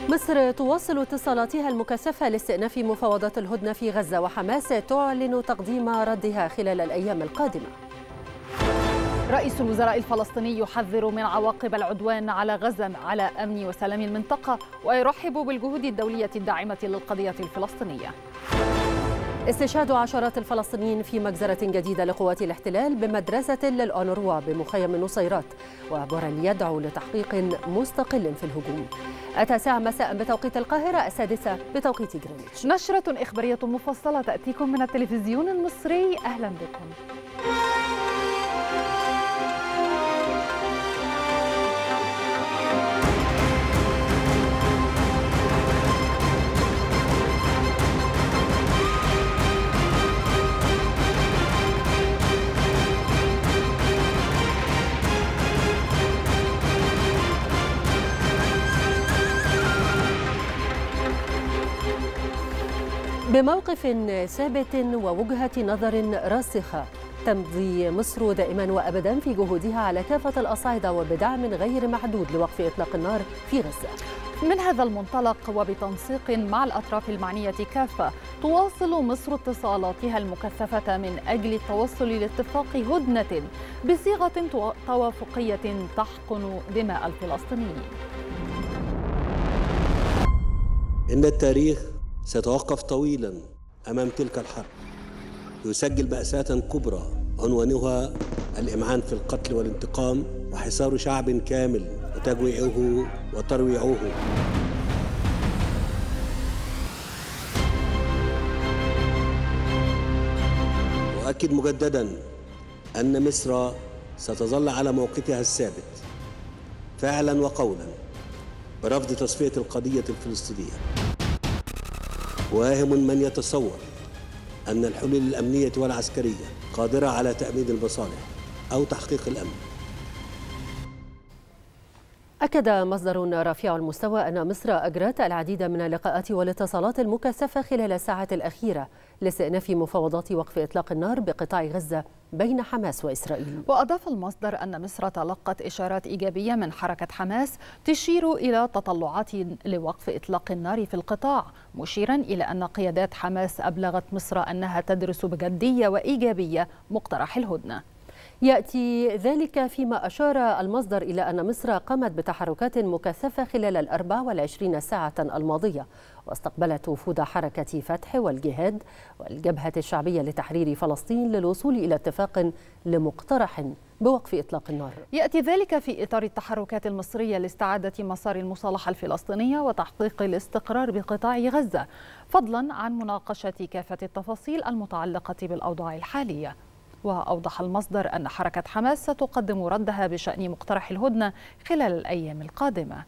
مصر تواصل اتصالاتها المكثفة لاستئناف مفاوضات الهدنة في غزة، وحماس تعلن تقديم ردها خلال الأيام القادمة. رئيس الوزراء الفلسطيني يحذر من عواقب العدوان على غزة على أمن وسلام المنطقة، ويرحب بالجهود الدولية الداعمة للقضية الفلسطينية. استشهاد عشرات الفلسطينيين في مجزرة جديدة لقوات الاحتلال بمدرسة للأونروا بمخيم النصيرات، وبوريل يدعو لتحقيق مستقل في الهجوم. 9 مساء بتوقيت القاهرة، 6 بتوقيت جرينتش. نشرة إخبارية مفصلة تأتيكم من التلفزيون المصري، أهلا بكم. بموقف ثابت ووجهة نظر راسخة، تمضي مصر دائما وأبدا في جهودها على كافة الأصعدة وبدعم غير محدود لوقف إطلاق النار في غزة. من هذا المنطلق وبتنسيق مع الأطراف المعنية كافة، تواصل مصر اتصالاتها المكثفة من أجل التوصل لاتفاق هدنة بصيغة توافقية تحقن دماء الفلسطينيين. إن التاريخ سيتوقف طويلا أمام تلك الحرب، يسجل مأساة كبرى عنوانها الإمعان في القتل والانتقام وحصار شعب كامل وتجويعه وترويعه. وأكد مجددا أن مصر ستظل على موقفها الثابت فعلا وقولا برفض تصفية القضية الفلسطينية. واهم من يتصور أن الحلول الأمنية والعسكرية قادرة على تأمين المصالح أو تحقيق الأمن. أكد مصدر رافع المستوى أن مصر أجرت العديد من اللقاءات والاتصالات المكثفة خلال الساعات الأخيرة لاستئناف مفاوضات وقف إطلاق النار بقطاع غزة بين حماس وإسرائيل. وأضاف المصدر أن مصر تلقت إشارات إيجابية من حركة حماس تشير إلى تطلعات لوقف إطلاق النار في القطاع، مشيرا إلى أن قيادات حماس أبلغت مصر أنها تدرس بجدية وإيجابية مقترح الهدنة. يأتي ذلك فيما أشار المصدر إلى أن مصر قامت بتحركات مكثفة خلال 24 ساعة الماضية، واستقبلت وفود حركة فتح والجهاد والجبهة الشعبية لتحرير فلسطين للوصول إلى اتفاق لمقترح بوقف إطلاق النار. يأتي ذلك في إطار التحركات المصرية لاستعادة مسار المصالحة الفلسطينية وتحقيق الاستقرار بقطاع غزة، فضلا عن مناقشة كافة التفاصيل المتعلقة بالأوضاع الحالية. وأوضح المصدر أن حركة حماس ستقدم ردها بشأن مقترح الهدنة خلال الأيام القادمة.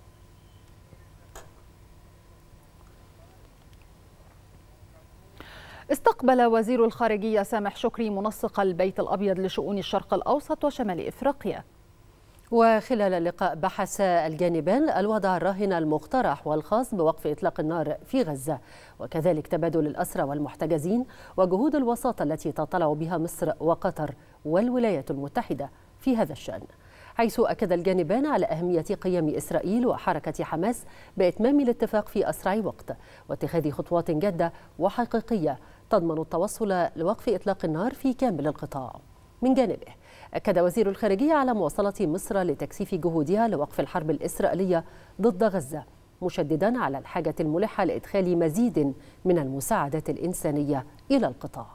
استقبل وزير الخارجية سامح شكري منسق البيت الأبيض لشؤون الشرق الأوسط وشمال إفريقيا. وخلال اللقاء بحث الجانبان الوضع الراهن المقترح والخاص بوقف إطلاق النار في غزة، وكذلك تبادل الأسرى والمحتجزين وجهود الوساطة التي تطلع بها مصر وقطر والولايات المتحدة في هذا الشأن، حيث أكد الجانبان على أهمية قيام إسرائيل وحركة حماس بإتمام الاتفاق في أسرع وقت واتخاذ خطوات جادة وحقيقية تضمن التوصل لوقف إطلاق النار في كامل القطاع. من جانبه أكد وزير الخارجية على مواصلة مصر لتكثيف جهودها لوقف الحرب الإسرائيلية ضد غزة، مشددا على الحاجة الملحة لإدخال مزيد من المساعدات الإنسانية إلى القطاع.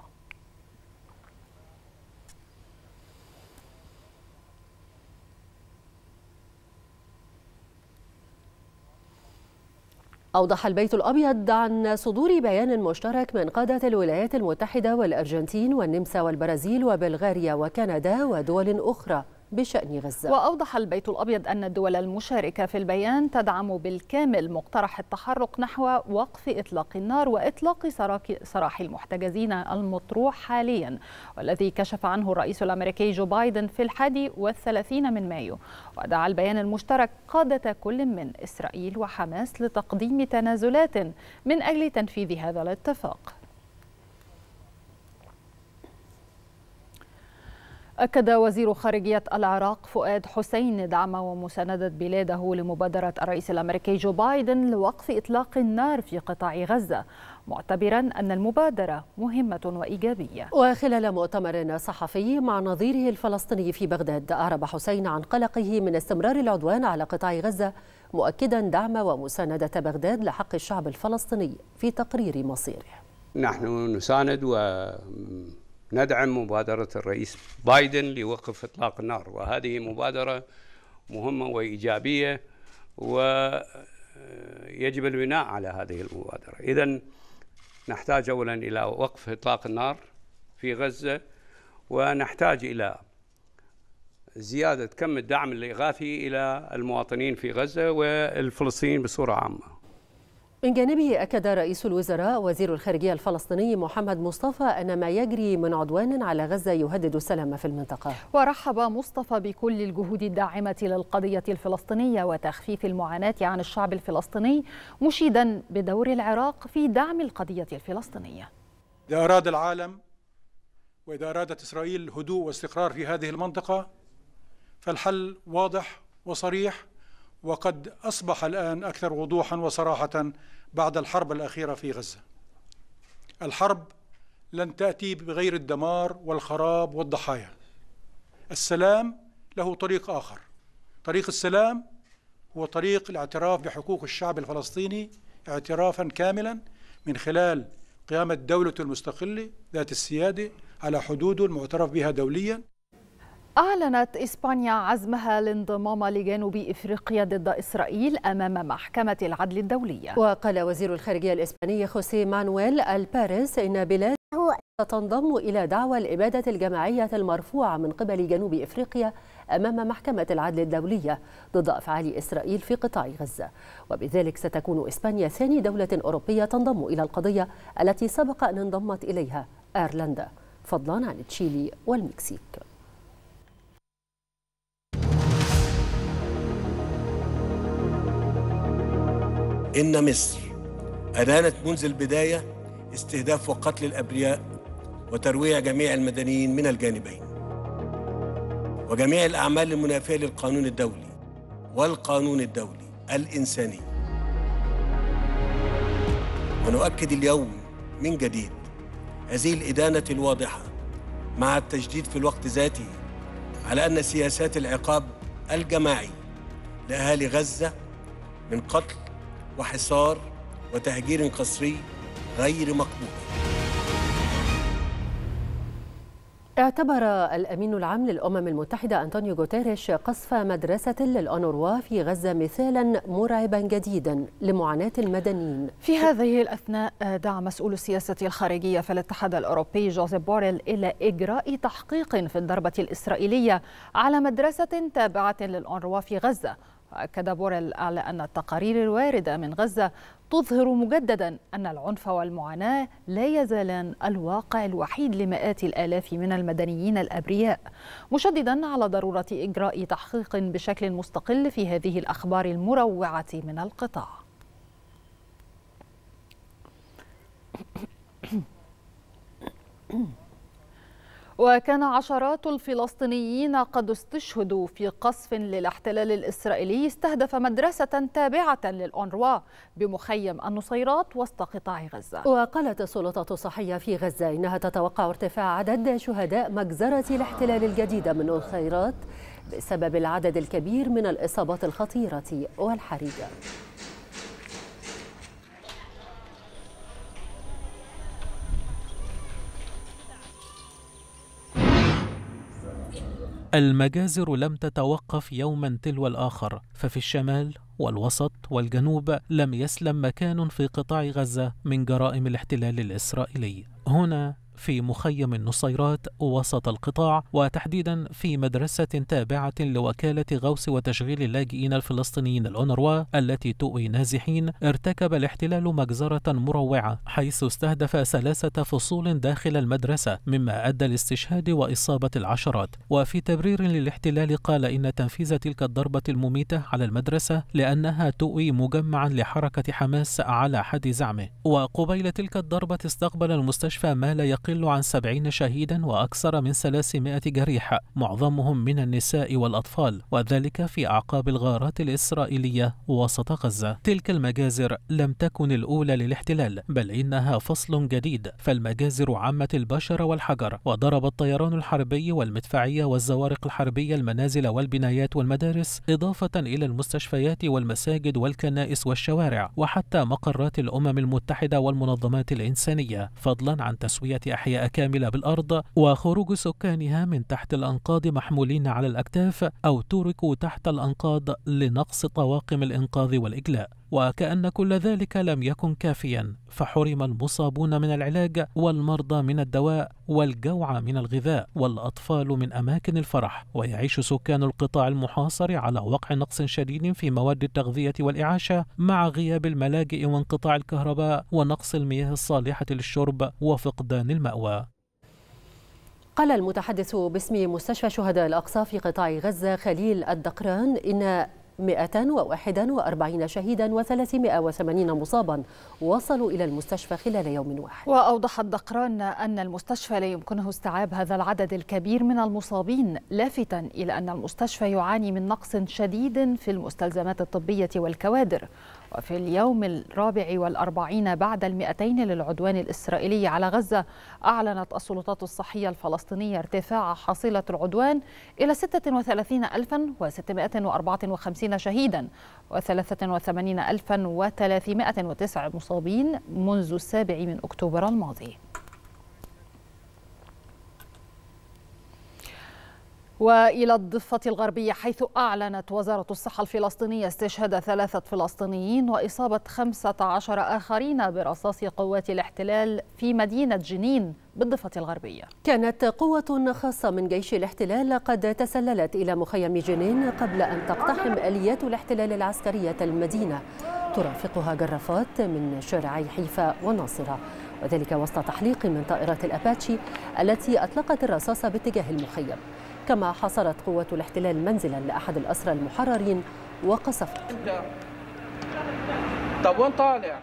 أوضح البيت الأبيض عن صدور بيان مشترك من قادة الولايات المتحدة والأرجنتين والنمسا والبرازيل وبلغاريا وكندا ودول أخرى بشأن غزة. وأوضح البيت الأبيض أن الدول المشاركة في البيان تدعم بالكامل مقترح التحرك نحو وقف إطلاق النار وإطلاق سراح المحتجزين المطروح حاليا، والذي كشف عنه الرئيس الأمريكي جو بايدن في 31 من مايو. ودعا البيان المشترك قادة كل من إسرائيل وحماس لتقديم تنازلات من أجل تنفيذ هذا الاتفاق. أكد وزير خارجية العراق فؤاد حسين دعم ومساندة بلاده لمبادرة الرئيس الأمريكي جو بايدن لوقف إطلاق النار في قطاع غزة، معتبرا أن المبادرة مهمة وإيجابية. وخلال مؤتمر صحفي مع نظيره الفلسطيني في بغداد، أعرب حسين عن قلقه من استمرار العدوان على قطاع غزة، مؤكدا دعم ومساندة بغداد لحق الشعب الفلسطيني في تقرير مصيره. نحن نساند ندعم مبادرة الرئيس بايدن لوقف إطلاق النار، وهذه مبادرة مهمة وإيجابية ويجب البناء على هذه المبادرة. إذن نحتاج أولا إلى وقف إطلاق النار في غزة، ونحتاج إلى زيادة كم الدعم الإغاثي إلى المواطنين في غزة والفلسطينيين بصورة عامة. من جانبه أكد رئيس الوزراء وزير الخارجية الفلسطيني محمد مصطفى أن ما يجري من عدوان على غزة يهدد السلام في المنطقة. ورحب مصطفى بكل الجهود الداعمة للقضية الفلسطينية وتخفيف المعاناة عن الشعب الفلسطيني، مشيدا بدور العراق في دعم القضية الفلسطينية. إذا أراد العالم وإذا أرادت إسرائيل هدوء واستقرار في هذه المنطقة فالحل واضح وصريح، وقد أصبح الآن أكثر وضوحا وصراحة بعد الحرب الأخيرة في غزة. الحرب لن تأتي بغير الدمار والخراب والضحايا. السلام له طريق آخر. طريق السلام هو طريق الاعتراف بحقوق الشعب الفلسطيني اعترافا كاملا من خلال قيام الدولة المستقلة ذات السيادة على حدوده المعترف بها دوليا. أعلنت إسبانيا عزمها لانضمام لجنوب إفريقيا ضد إسرائيل أمام محكمة العدل الدولية. وقال وزير الخارجية الإسباني خوسيه مانويل الباريس إن بلاده ستنضم إلى دعوى الإبادة الجماعية المرفوعة من قبل جنوب إفريقيا أمام محكمة العدل الدولية ضد أفعال إسرائيل في قطاع غزة، وبذلك ستكون إسبانيا ثاني دولة أوروبية تنضم إلى القضية التي سبق أن انضمت إليها أيرلندا، فضلا عن تشيلي والمكسيك. إن مصر أدانت منذ البداية استهداف وقتل الأبرياء وترويع جميع المدنيين من الجانبين، وجميع الأعمال المنافية للقانون الدولي والقانون الدولي الإنساني. ونؤكد اليوم من جديد هذه الإدانة الواضحة مع التشديد في الوقت ذاته على أن سياسات العقاب الجماعي لأهالي غزة من قتل وحصار وتهجير قسري غير مقبول. اعتبر الأمين العام للأمم المتحدة أنطونيو غوتيريش قصف مدرسة للأونروا في غزة مثالا مرعبا جديدا لمعاناة المدنيين. في هذه الأثناء دعا مسؤول السياسة الخارجية في الاتحاد الأوروبي جوزيف بوريل إلى إجراء تحقيق في الضربة الإسرائيلية على مدرسة تابعة للأونروا في غزة. وأكد بوريل على أن التقارير الواردة من غزة تظهر مجددا أن العنف والمعاناة لا يزالان الواقع الوحيد لمئات الآلاف من المدنيين الأبرياء، مشددا على ضرورة إجراء تحقيق بشكل مستقل في هذه الأخبار المروعة من القطاع. وكان عشرات الفلسطينيين قد استشهدوا في قصف للاحتلال الإسرائيلي استهدف مدرسة تابعة للأونروا بمخيم النصيرات وسط قطاع غزة. وقالت السلطات الصحية في غزة إنها تتوقع ارتفاع عدد شهداء مجزرة الاحتلال الجديدة من النصيرات بسبب العدد الكبير من الإصابات الخطيرة والحرجة. المجازر لم تتوقف يوما تلو الآخر، ففي الشمال والوسط والجنوب لم يسلم مكان في قطاع غزة من جرائم الاحتلال الإسرائيلي. هنا في مخيم النصيرات وسط القطاع، وتحديدا في مدرسة تابعة لوكالة غوث وتشغيل اللاجئين الفلسطينيين الأونروا التي تؤوي نازحين، ارتكب الاحتلال مجزرة مروعة حيث استهدف 3 فصول داخل المدرسة، مما أدى لاستشهاد وإصابة العشرات. وفي تبرير للاحتلال قال إن تنفيذ تلك الضربة المميتة على المدرسة لأنها تؤوي مجمعا لحركة حماس على حد زعمه. وقبيل تلك الضربة استقبل المستشفى ما لا يقل يقل عن 70 شهيدا وأكثر من 300 جريح، معظمهم من النساء والأطفال، وذلك في أعقاب الغارات الإسرائيلية وسط غزة. تلك المجازر لم تكن الأولى للاحتلال، بل إنها فصل جديد، فالمجازر عمت البشر والحجر، وضرب الطيران الحربي والمدفعية والزوارق الحربية المنازل والبنايات والمدارس، إضافة إلى المستشفيات والمساجد والكنائس والشوارع، وحتى مقرات الأمم المتحدة والمنظمات الإنسانية، فضلا عن تسوية أحياء كاملة بالأرض وخروج سكانها من تحت الأنقاض محمولين على الأكتاف أو تركوا تحت الأنقاض لنقص طواقم الإنقاذ والإجلاء. وكأن كل ذلك لم يكن كافيا، فحرم المصابون من العلاج والمرضى من الدواء والجوع من الغذاء والأطفال من أماكن الفرح، ويعيش سكان القطاع المحاصر على وقع نقص شديد في مواد التغذية والإعاشة، مع غياب الملاجئ وانقطاع الكهرباء ونقص المياه الصالحة للشرب وفقدان المأوى. قال المتحدث باسم مستشفى شهداء الأقصى في قطاع غزة خليل الدقران إن 141 شهيدا و380 مصابا وصلوا إلى المستشفى خلال يوم واحد. وأوضح الدقران أن المستشفى لا يمكنه استيعاب هذا العدد الكبير من المصابين، لافتاً إلى أن المستشفى يعاني من نقص شديد في المستلزمات الطبية والكوادر. وفي اليوم 44 بعد 200 للعدوان الإسرائيلي على غزة، أعلنت السلطات الصحية الفلسطينية ارتفاع حصيلة العدوان إلى 36654 شهيدا و83309 مصابين منذ 7 أكتوبر الماضي. وإلى الضفة الغربية، حيث أعلنت وزارة الصحة الفلسطينية استشهاد 3 فلسطينيين وإصابة 15 آخرين برصاص قوات الاحتلال في مدينة جنين بالضفة الغربية. كانت قوة خاصة من جيش الاحتلال قد تسللت إلى مخيم جنين قبل أن تقتحم آليات الاحتلال العسكرية المدينة، ترافقها جرافات من شارعي حيفا والناصرة، وذلك وسط تحليق من طائرات الأباتشي التي أطلقت الرصاص باتجاه المخيم. كما حصرت قوة الاحتلال منزلا لأحد الأسرى المحررين وقصفت. طب وين طالع؟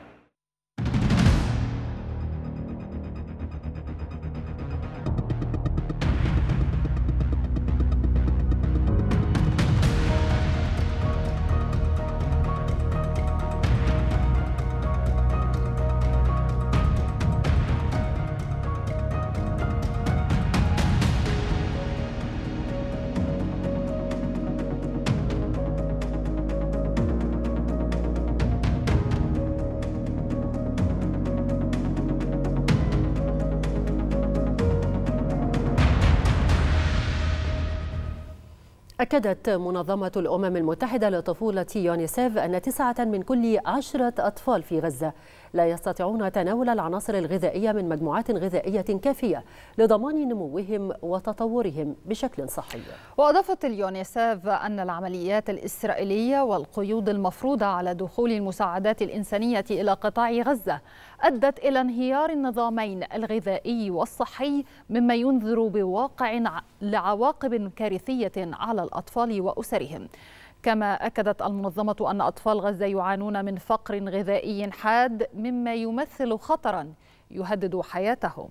أكدت منظمة الأمم المتحدة لطفولة يونيسيف أن 9 من كل 10 أطفال في غزة لا يستطيعون تناول العناصر الغذائية من مجموعات غذائية كافية لضمان نموهم وتطورهم بشكل صحي. وأضافت اليونيسيف أن العمليات الإسرائيلية والقيود المفروضة على دخول المساعدات الإنسانية إلى قطاع غزة أدت إلى انهيار النظامين الغذائي والصحي، مما ينذر بواقع لعواقب كارثية على الأطفال وأسرهم. كما أكدت المنظمة أن أطفال غزة يعانون من فقر غذائي حاد، مما يمثل خطرا يهدد حياتهم.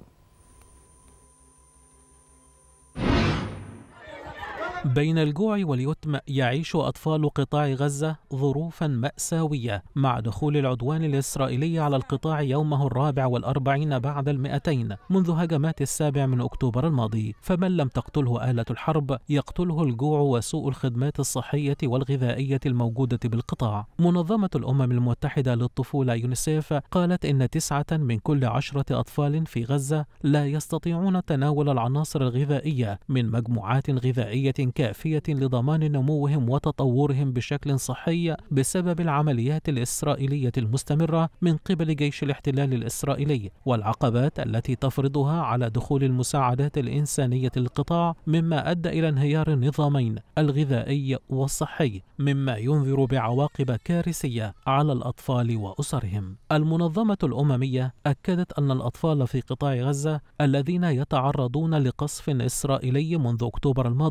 بين الجوع واليتم يعيش أطفال قطاع غزة ظروفا مأساوية مع دخول العدوان الإسرائيلي على القطاع يومه 44 بعد 200 منذ هجمات 7 أكتوبر الماضي. فمن لم تقتله آلة الحرب يقتله الجوع وسوء الخدمات الصحية والغذائية الموجودة بالقطاع. منظمة الأمم المتحدة للطفولة يونيسيف قالت إن 9 من كل 10 أطفال في غزة لا يستطيعون تناول العناصر الغذائية من مجموعات غذائية كافية لضمان نموهم وتطورهم بشكل صحي بسبب العمليات الإسرائيلية المستمرة من قبل جيش الاحتلال الإسرائيلي والعقبات التي تفرضها على دخول المساعدات الإنسانية للقطاع، مما أدى إلى انهيار النظامين الغذائي والصحي، مما ينذر بعواقب كارثية على الأطفال وأسرهم. المنظمة الأممية أكدت أن الأطفال في قطاع غزة الذين يتعرضون لقصف إسرائيلي منذ أكتوبر الماضي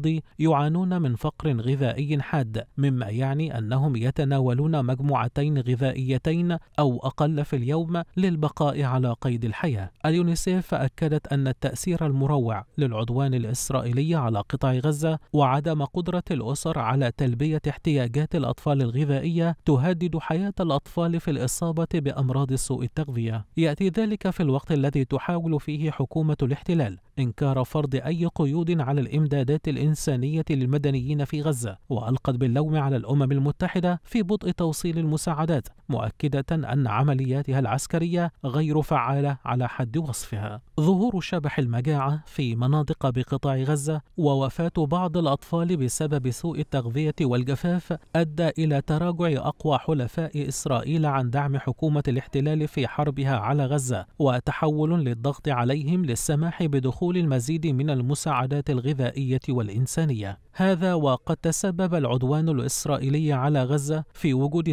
يعانون من فقر غذائي حاد، مما يعني أنهم يتناولون مجموعتين غذائيتين أو أقل في اليوم للبقاء على قيد الحياة. اليونيسيف أكدت أن التأثير المروع للعدوان الإسرائيلي على قطاع غزة وعدم قدرة الأسر على تلبية احتياجات الأطفال الغذائية تهدد حياة الأطفال في الإصابة بأمراض سوء التغذية. يأتي ذلك في الوقت الذي تحاول فيه حكومة الاحتلال إنكار فرض أي قيود على الإمدادات الإنسانية للمدنيين في غزة، وألقت باللوم على الأمم المتحدة في بطء توصيل المساعدات، مؤكدة أن عملياتها العسكرية غير فعالة على حد وصفها. ظهور شبح المجاعة في مناطق بقطاع غزة ووفاة بعض الأطفال بسبب سوء التغذية والجفاف أدى إلى تراجع أقوى حلفاء إسرائيل عن دعم حكومة الاحتلال في حربها على غزة، وتحول للضغط عليهم للسماح بدخول المزيد من المساعدات الغذائية والإنسانية. هذا وقد تسبب العدوان الإسرائيلي على غزة في وجود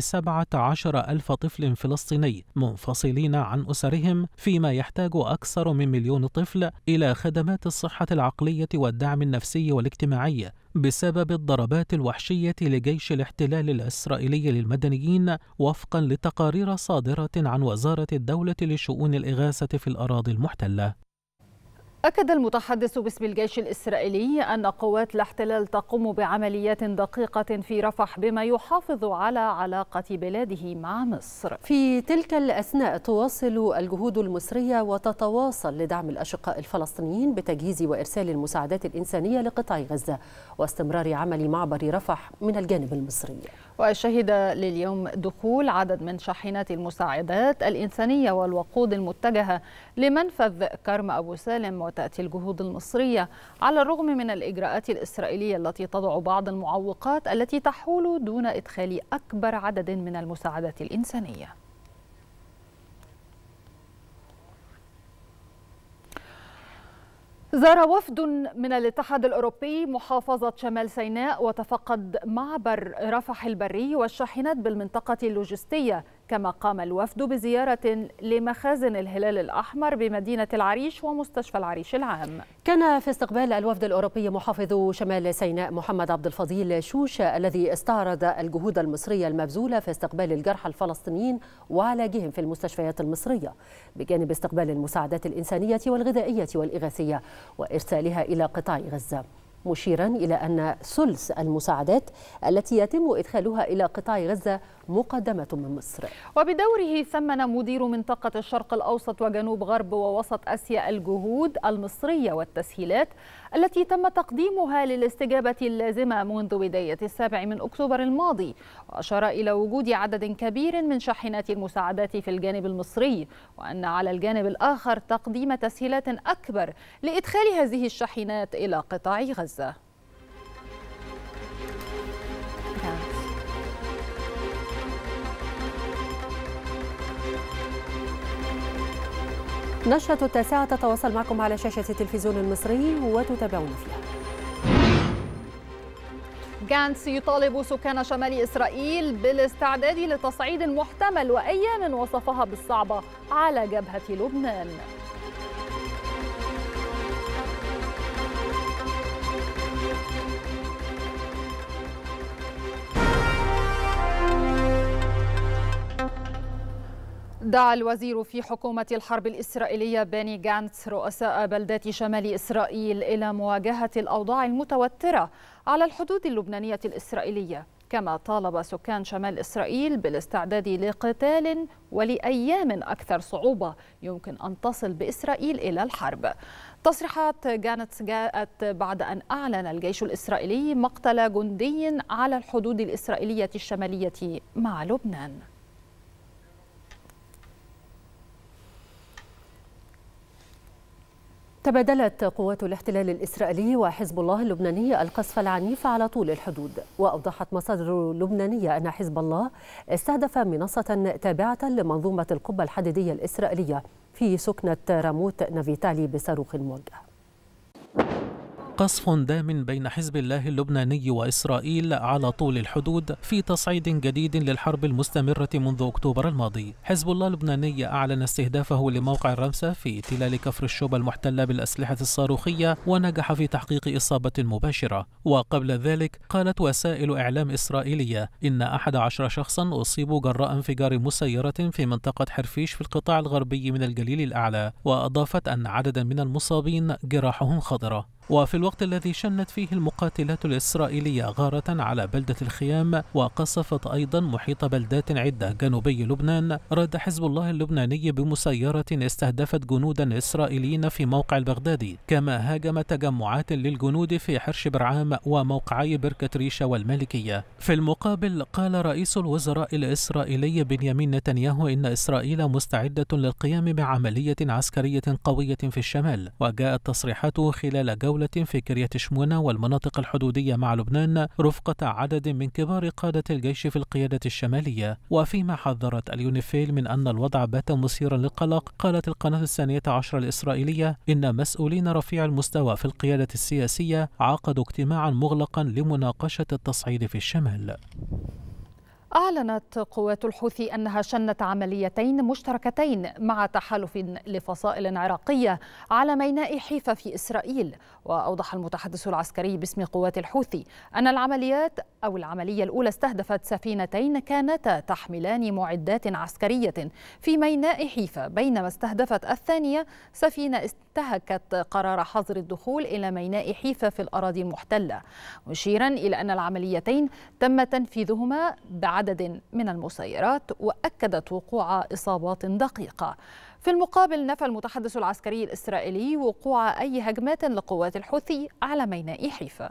17,000 طفل فلسطيني منفصلين عن أسرهم، فيما يحتاج أكثر من 1,000,000 طفل إلى خدمات الصحة العقلية والدعم النفسي والاجتماعي بسبب الضربات الوحشية لجيش الاحتلال الإسرائيلي للمدنيين، وفقا لتقارير صادرة عن وزارة الدولة لشؤون الإغاثة في الأراضي المحتلة. أكد المتحدث باسم الجيش الإسرائيلي أن قوات الاحتلال تقوم بعمليات دقيقة في رفح بما يحافظ على علاقة بلاده مع مصر. في تلك الأثناء تواصل الجهود المصرية وتتواصل لدعم الأشقاء الفلسطينيين بتجهيز وإرسال المساعدات الإنسانية لقطاع غزة واستمرار عمل معبر رفح من الجانب المصري. وشهد لليوم دخول عدد من شاحنات المساعدات الإنسانية والوقود المتجهة لمنفذ كرم أبو سالم. وتأتي الجهود المصرية على الرغم من الإجراءات الإسرائيلية التي تضع بعض المعوقات التي تحول دون إدخال أكبر عدد من المساعدات الإنسانية. زار وفد من الاتحاد الأوروبي محافظة شمال سيناء وتفقد معبر رفح البري والشاحنات بالمنطقة اللوجستية، كما قام الوفد بزيارة لمخازن الهلال الأحمر بمدينة العريش ومستشفى العريش العام. كان في استقبال الوفد الأوروبي محافظ شمال سيناء محمد عبد الفضيل شوشة الذي استعرض الجهود المصرية المبذولة في استقبال الجرحى الفلسطينيين وعلاجهم في المستشفيات المصرية، بجانب استقبال المساعدات الإنسانية والغذائية والإغاثية وإرسالها إلى قطاع غزة، مشيرا إلى أن ثلث المساعدات التي يتم إدخالها إلى قطاع غزة مقدمة من مصر. وبدوره ثمن مدير منطقة الشرق الأوسط وجنوب غرب ووسط آسيا الجهود المصرية والتسهيلات التي تم تقديمها للاستجابة اللازمة منذ بداية 7 أكتوبر الماضي، وأشار إلى وجود عدد كبير من شاحنات المساعدات في الجانب المصري، وأن على الجانب الآخر تقديم تسهيلات أكبر لإدخال هذه الشاحنات إلى قطاع غزة. نشرة 9 تتواصل معكم على شاشة التلفزيون المصري وتتابعون فيها. جانتس يطالب سكان شمال إسرائيل بالاستعداد لتصعيد محتمل وأيام وصفها بالصعبة على جبهة لبنان. دعا الوزير في حكومة الحرب الإسرائيلية بني جانتس رؤساء بلدات شمال إسرائيل إلى مواجهة الأوضاع المتوترة على الحدود اللبنانية الإسرائيلية، كما طالب سكان شمال إسرائيل بالاستعداد لقتال ولأيام أكثر صعوبة يمكن أن تصل بإسرائيل إلى الحرب. تصريحات جانتس جاءت بعد أن أعلن الجيش الإسرائيلي مقتل جندي على الحدود الإسرائيلية الشمالية مع لبنان. تبادلت قوات الاحتلال الإسرائيلي وحزب الله اللبناني القصف العنيف على طول الحدود، وأوضحت مصادر لبنانية أن حزب الله استهدف منصة تابعة لمنظومة القبة الحديدية الإسرائيلية في سكنة راموت نافيتالي بصاروخ موجه. قصف دام بين حزب الله اللبناني وإسرائيل على طول الحدود في تصعيد جديد للحرب المستمرة منذ أكتوبر الماضي. حزب الله اللبناني أعلن استهدافه لموقع الرمسة في تلال كفر الشوبة المحتلة بالأسلحة الصاروخية ونجح في تحقيق إصابة مباشرة. وقبل ذلك قالت وسائل إعلام إسرائيلية إن 11 شخصا أصيبوا جراء انفجار مسيرة في منطقة حرفيش في القطاع الغربي من الجليل الأعلى، وأضافت أن عددا من المصابين جراحهم خطرة. وفي الوقت الذي شنت فيه المقاتلات الإسرائيلية غارة على بلدة الخيام وقصفت أيضا محيط بلدات عدة جنوبي لبنان، رد حزب الله اللبناني بمسيرة استهدفت جنودا إسرائيليين في موقع البغدادي، كما هاجم تجمعات للجنود في حرش برعام وموقعي بركة ريشة والمالكية. في المقابل قال رئيس الوزراء الإسرائيلي بنيامين نتنياهو إن إسرائيل مستعدة للقيام بعملية عسكرية قوية في الشمال، وجاءت تصريحاته خلال جولة في كريات شمونة والمناطق الحدودية مع لبنان رفقة عدد من كبار قادة الجيش في القيادة الشمالية. وفيما حذرت اليونيفيل من أن الوضع بات مثيرا للقلق، قالت القناة الثانية عشر الإسرائيلية إن مسؤولين رفيع المستوى في القيادة السياسية عقدوا اجتماعا مغلقا لمناقشة التصعيد في الشمال. أعلنت قوات الحوثي أنها شنت عمليتين مشتركتين مع تحالف لفصائل عراقية على ميناء حيفا في إسرائيل. وأوضح المتحدث العسكري باسم قوات الحوثي أن العملية الأولى استهدفت سفينتين كانتا تحملان معدات عسكرية في ميناء حيفا، بينما استهدفت الثانية سفينة انتهكت قرار حظر الدخول إلى ميناء حيفا في الأراضي المحتلة، مشيرا إلى أن العمليتين تم تنفيذهما بعدد من المسيرات، وأكدت وقوع إصابات دقيقة. في المقابل نفى المتحدث العسكري الإسرائيلي وقوع أي هجمات لقوات الحوثي على ميناء حيفا.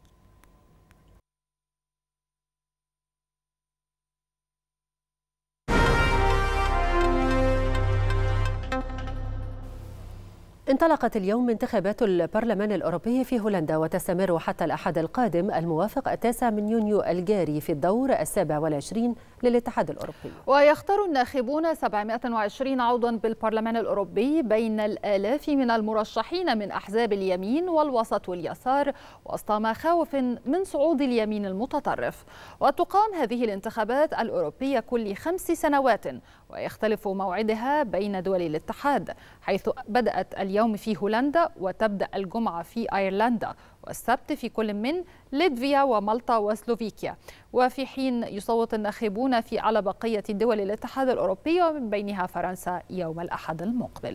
انطلقت اليوم انتخابات البرلمان الأوروبي في هولندا، وتستمر حتى الأحد القادم الموافق 9 من يونيو الجاري في الدور 27 للاتحاد الأوروبي. ويختار الناخبون 720 عضوا بالبرلمان الأوروبي بين الآلاف من المرشحين من أحزاب اليمين والوسط واليسار، وسط مخاوف من صعود اليمين المتطرف. وتقام هذه الانتخابات الأوروبية كل 5 سنوات، ويختلف موعدها بين دول الاتحاد، حيث بدأت اليوم في هولندا وتبدأ الجمعة في أيرلندا، والسبت في كل من ليتفيا ومالطا وسلوفيكيا. وفي حين يصوت الناخبون على بقية دول الاتحاد الأوروبي ومن بينها فرنسا يوم الأحد المقبل.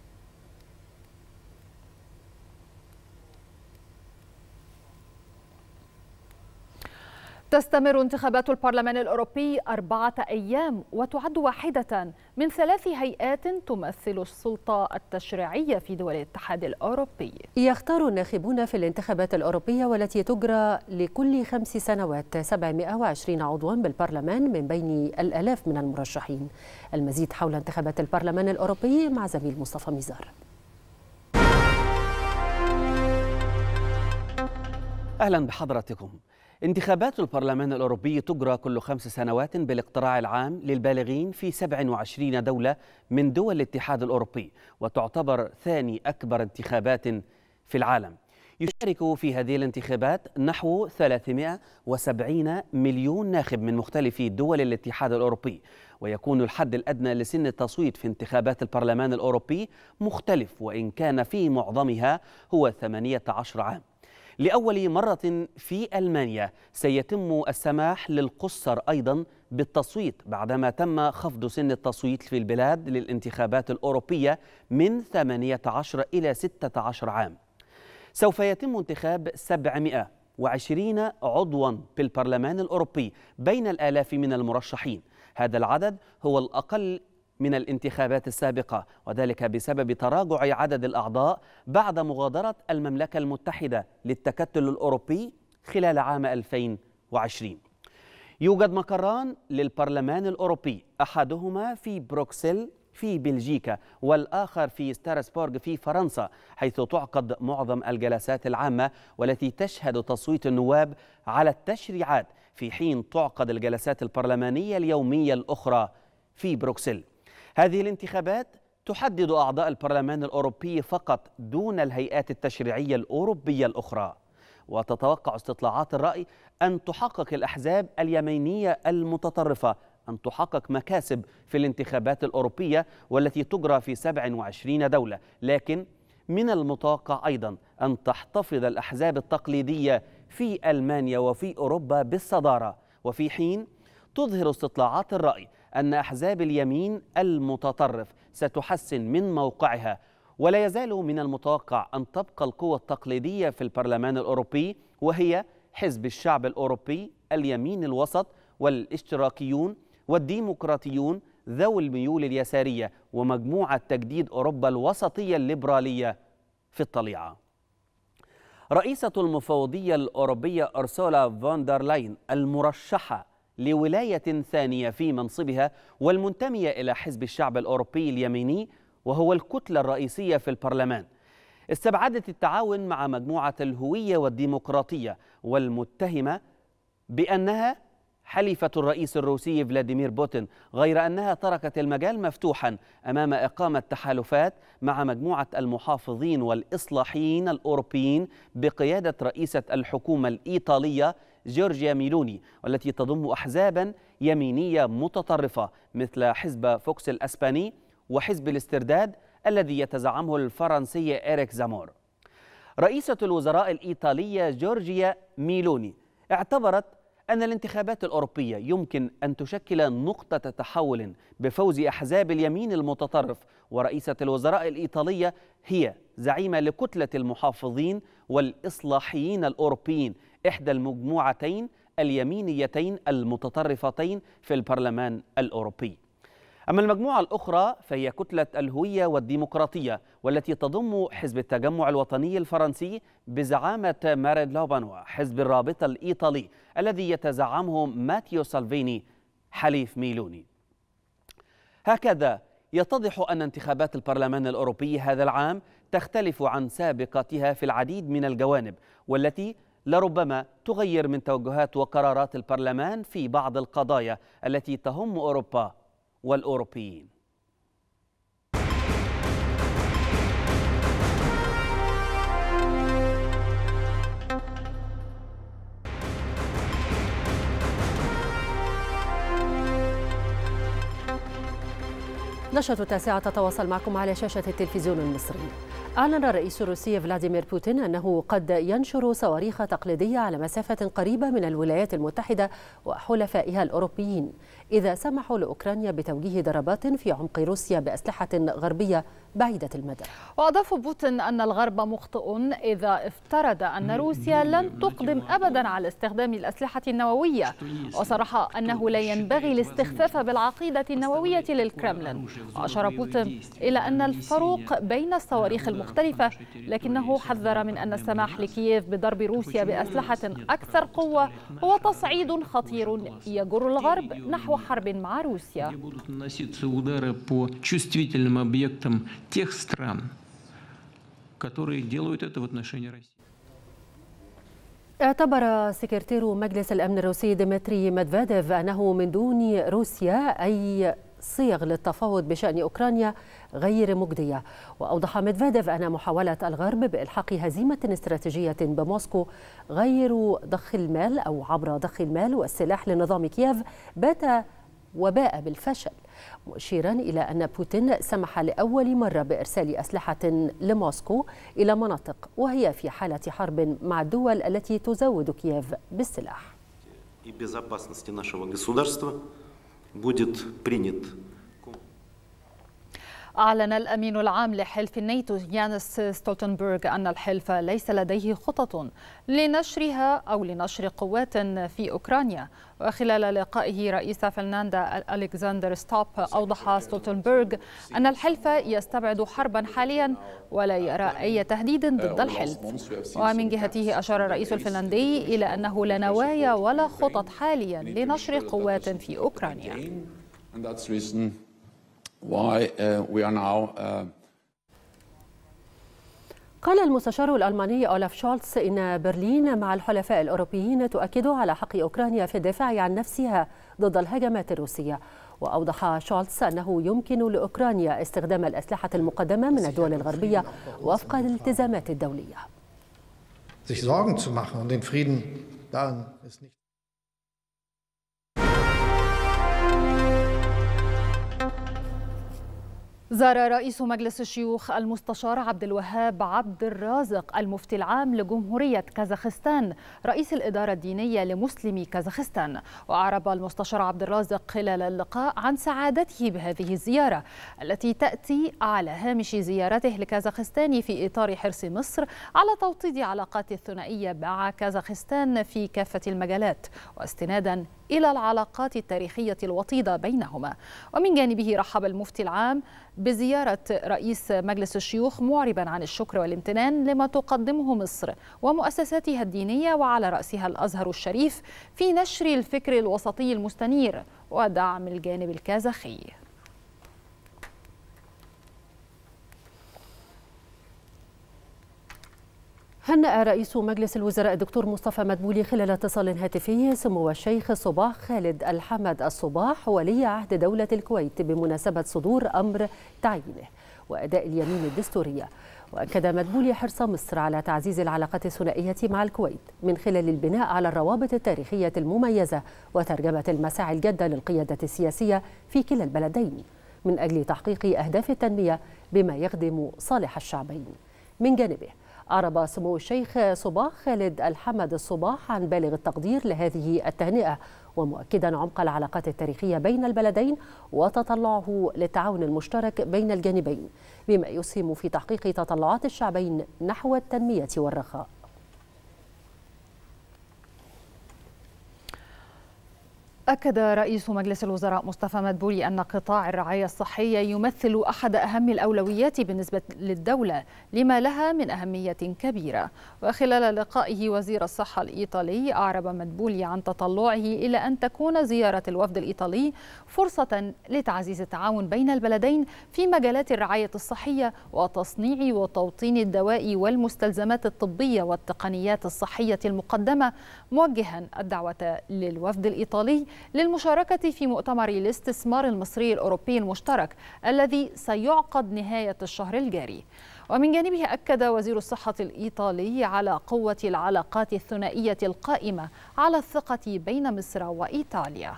تستمر انتخابات البرلمان الأوروبي 4 أيام، وتعد واحدة من 3 هيئات تمثل السلطة التشريعية في دول الاتحاد الأوروبي. يختار الناخبون في الانتخابات الأوروبية والتي تجرى لكل 5 سنوات 720 عضوا بالبرلمان من بين الآلاف من المرشحين. المزيد حول انتخابات البرلمان الأوروبي مع زميل مصطفى ميزار. أهلا بحضراتكم. انتخابات البرلمان الأوروبي تجرى كل 5 سنوات بالاقتراع العام للبالغين في 27 دولة من دول الاتحاد الأوروبي، وتعتبر ثاني أكبر انتخابات في العالم. يشارك في هذه الانتخابات نحو 370 مليون ناخب من مختلف دول الاتحاد الأوروبي، ويكون الحد الأدنى لسن التصويت في انتخابات البرلمان الأوروبي مختلف، وإن كان في معظمها هو 18 عام. لأول مرة في ألمانيا سيتم السماح للقُصّر أيضا بالتصويت بعدما تم خفض سن التصويت في البلاد للانتخابات الأوروبية من 18 إلى 16 عام. سوف يتم انتخاب 720 عضوا بالبرلمان الأوروبي بين الآلاف من المرشحين. هذا العدد هو الأقل من الانتخابات السابقة، وذلك بسبب تراجع عدد الأعضاء بعد مغادرة المملكة المتحدة للتكتل الأوروبي خلال عام 2020. يوجد مقران للبرلمان الأوروبي، أحدهما في بروكسل في بلجيكا والآخر في ستراسبورغ في فرنسا، حيث تعقد معظم الجلسات العامة والتي تشهد تصويت النواب على التشريعات، في حين تعقد الجلسات البرلمانية اليومية الأخرى في بروكسل. هذه الانتخابات تحدد أعضاء البرلمان الأوروبي فقط دون الهيئات التشريعية الأوروبية الأخرى. وتتوقع استطلاعات الرأي أن تحقق الأحزاب اليمينية المتطرفة أن تحقق مكاسب في الانتخابات الأوروبية والتي تجرى في 27 دولة، لكن من المتوقع أيضا أن تحتفظ الأحزاب التقليدية في ألمانيا وفي أوروبا بالصدارة، وفي حين تظهر استطلاعات الرأي أن أحزاب اليمين المتطرف ستحسن من موقعها. ولا يزال من المتوقع أن تبقى القوى التقليدية في البرلمان الأوروبي، وهي حزب الشعب الأوروبي، اليمين الوسط، والاشتراكيون والديمقراطيون ذوي الميول اليسارية، ومجموعة تجديد أوروبا الوسطية الليبرالية في الطليعة. رئيسة المفوضية الأوروبية أرسولا فون دير لاين المرشحة لولاية ثانية في منصبها والمنتمية إلى حزب الشعب الأوروبي اليميني وهو الكتلة الرئيسية في البرلمان، استبعدت التعاون مع مجموعة الهوية والديمقراطية والمتهمة بأنها حليفة الرئيس الروسي فلاديمير بوتين، غير أنها تركت المجال مفتوحا أمام إقامة تحالفات مع مجموعة المحافظين والإصلاحيين الأوروبيين بقيادة رئيسة الحكومة الإيطالية جورجيا ميلوني، والتي تضم أحزابا يمينية متطرفة مثل حزب فوكس الأسباني وحزب الاسترداد الذي يتزعمه الفرنسي إريك زامور. رئيسة الوزراء الإيطالية جورجيا ميلوني اعتبرت أن الانتخابات الأوروبية يمكن أن تشكل نقطة تحول بفوز أحزاب اليمين المتطرف، ورئيسة الوزراء الإيطالية هي زعيمة لكتلة المحافظين والإصلاحيين الأوروبيين، إحدى المجموعتين اليمينيتين المتطرفتين في البرلمان الأوروبي. أما المجموعة الأخرى فهي كتلة الهوية والديمقراطية، والتي تضم حزب التجمع الوطني الفرنسي بزعامة مارين لوبان وحزب الرابطة الإيطالي الذي يتزعمه ماتيو سالفيني حليف ميلوني. هكذا يتضح أن انتخابات البرلمان الأوروبي هذا العام تختلف عن سابقتها في العديد من الجوانب، والتي لربما تغير من توجهات وقرارات البرلمان في بعض القضايا التي تهم أوروبا والأوروبيين. نشرة التاسعة تتواصل معكم على شاشة التلفزيون المصري. أعلن الرئيس الروسي فلاديمير بوتين أنه قد ينشر صواريخ تقليدية على مسافة قريبة من الولايات المتحدة وحلفائها الأوروبيين إذا سمحوا لأوكرانيا بتوجيه ضربات في عمق روسيا بأسلحة غربية بعيدة المدى. وأضاف بوتين أن الغرب مخطئ إذا افترض أن روسيا لن تقدم أبدا على استخدام الأسلحة النووية، وصرح أنه لا ينبغي الاستخفاف بالعقيدة النووية للكرملين. وأشار بوتين إلى أن الفروق بين الصواريخ المختلفة، لكنه حذر من أن السماح لكييف بضرب روسيا بأسلحة أكثر قوة هو تصعيد خطير يجر الغرب نحو حرب مع روسيا. тех стран, которые делают это в отношении России. اعتبر سكرتير مجلس الأمن الروسي ديمتري ميدفيديف أنه من دون روسيا أي صيغ للتفاوض بشأن أوكرانيا غير مجدية. وأوضح ميدفيديف أن محاولة الغرب بإلحاق هزيمة استراتيجية بموسكو غير ضخ المال أو عبر ضخ المال والسلاح لنظام كييف بات وباء بالفشل، مشيرا إلى أن بوتين سمح لأول مرة بإرسال أسلحة لموسكو إلى مناطق وهي في حالة حرب مع الدول التي تزود كييف بالسلاح. أعلن الأمين العام لحلف الناتو يانس ستولتنبرغ أن الحلف ليس لديه خطط لنشر قوات في أوكرانيا. وخلال لقائه رئيس فنلندا ألكسندر ستوب أوضح ستولتنبرغ أن الحلف يستبعد حربا حاليا ولا يرى أي تهديد ضد الحلف. ومن جهته أشار الرئيس الفنلندي إلى أنه لا نوايا ولا خطط حاليا لنشر قوات في أوكرانيا. قال المستشار الألماني أولاف شولتز إن برلين مع الحلفاء الأوروبيين تؤكد على حق أوكرانيا في الدفاع عن نفسها ضد الهجمات الروسية. وأوضح شولتز أنه يمكن لأوكرانيا استخدام الأسلحة المقدمة من الدول الغربية وفق الالتزامات الدولية. زار رئيس مجلس الشيوخ المستشار عبد الوهاب عبد الرازق المفتي العام لجمهورية كازاخستان رئيس الإدارة الدينية لمسلمي كازاخستان. وأعرب المستشار عبد الرازق خلال اللقاء عن سعادته بهذه الزيارة التي تأتي على هامش زيارته لكازاخستان في إطار حرص مصر على توطيد علاقات الثنائية مع كازاخستان في كافة المجالات واستنادا إلى العلاقات التاريخية الوطيدة بينهما. ومن جانبه رحب المفتي العام بزيارة رئيس مجلس الشيوخ معربا عن الشكر والامتنان لما تقدمه مصر ومؤسساتها الدينية وعلى رأسها الأزهر الشريف في نشر الفكر الوسطي المستنير ودعم الجانب الكازاخي. هنأ رئيس مجلس الوزراء الدكتور مصطفى مدبولي خلال اتصال هاتفي سمو الشيخ صباح خالد الحمد الصباح ولي عهد دولة الكويت بمناسبة صدور أمر تعيينه وأداء اليمين الدستورية. وأكد مدبولي حرص مصر على تعزيز العلاقات الثنائية مع الكويت من خلال البناء على الروابط التاريخية المميزة وترجمة المساعي الجادة للقيادة السياسية في كلا البلدين من أجل تحقيق أهداف التنمية بما يخدم صالح الشعبين. من جانبه أعرب سمو الشيخ صباح خالد الحمد الصباح عن بالغ التقدير لهذه التهنئة ومؤكدا عمق العلاقات التاريخية بين البلدين وتطلعه للتعاون المشترك بين الجانبين بما يسهم في تحقيق تطلعات الشعبين نحو التنمية والرخاء. أكد رئيس مجلس الوزراء مصطفى مدبولي أن قطاع الرعاية الصحية يمثل أحد أهم الأولويات بالنسبة للدولة لما لها من أهمية كبيرة. وخلال لقائه وزير الصحة الإيطالي أعرب مدبولي عن تطلعه إلى أن تكون زيارة الوفد الإيطالي فرصة لتعزيز التعاون بين البلدين في مجالات الرعاية الصحية وتصنيع وتوطين الدواء والمستلزمات الطبية والتقنيات الصحية المقدمة، موجها الدعوة للوفد الإيطالي للمشاركة في مؤتمر الاستثمار المصري الأوروبي المشترك الذي سيعقد نهاية الشهر الجاري. ومن جانبه أكد وزير الصحة الإيطالي على قوة العلاقات الثنائية القائمة على الثقة بين مصر وإيطاليا.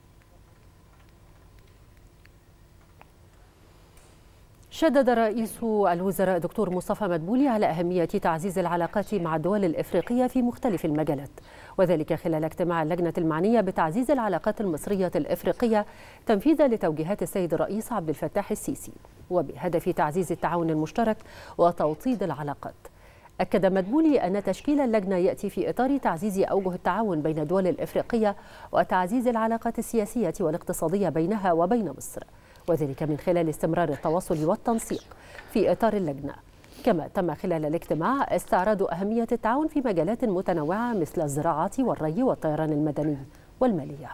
شدد رئيس الوزراء دكتور مصطفى مدبولي على أهمية تعزيز العلاقات مع الدول الإفريقية في مختلف المجالات، وذلك خلال اجتماع اللجنة المعنية بتعزيز العلاقات المصرية الإفريقية تنفيذا لتوجيهات السيد الرئيس عبد الفتاح السيسي وبهدف تعزيز التعاون المشترك وتوطيد العلاقات. أكد مدبولي أن تشكيل اللجنة يأتي في إطار تعزيز أوجه التعاون بين الدول الإفريقية وتعزيز العلاقات السياسية والاقتصادية بينها وبين مصر، وذلك من خلال استمرار التواصل والتنسيق في إطار اللجنة. كما تم خلال الاجتماع استعراض أهمية التعاون في مجالات متنوعة مثل الزراعة والري والطيران المدني والمالية.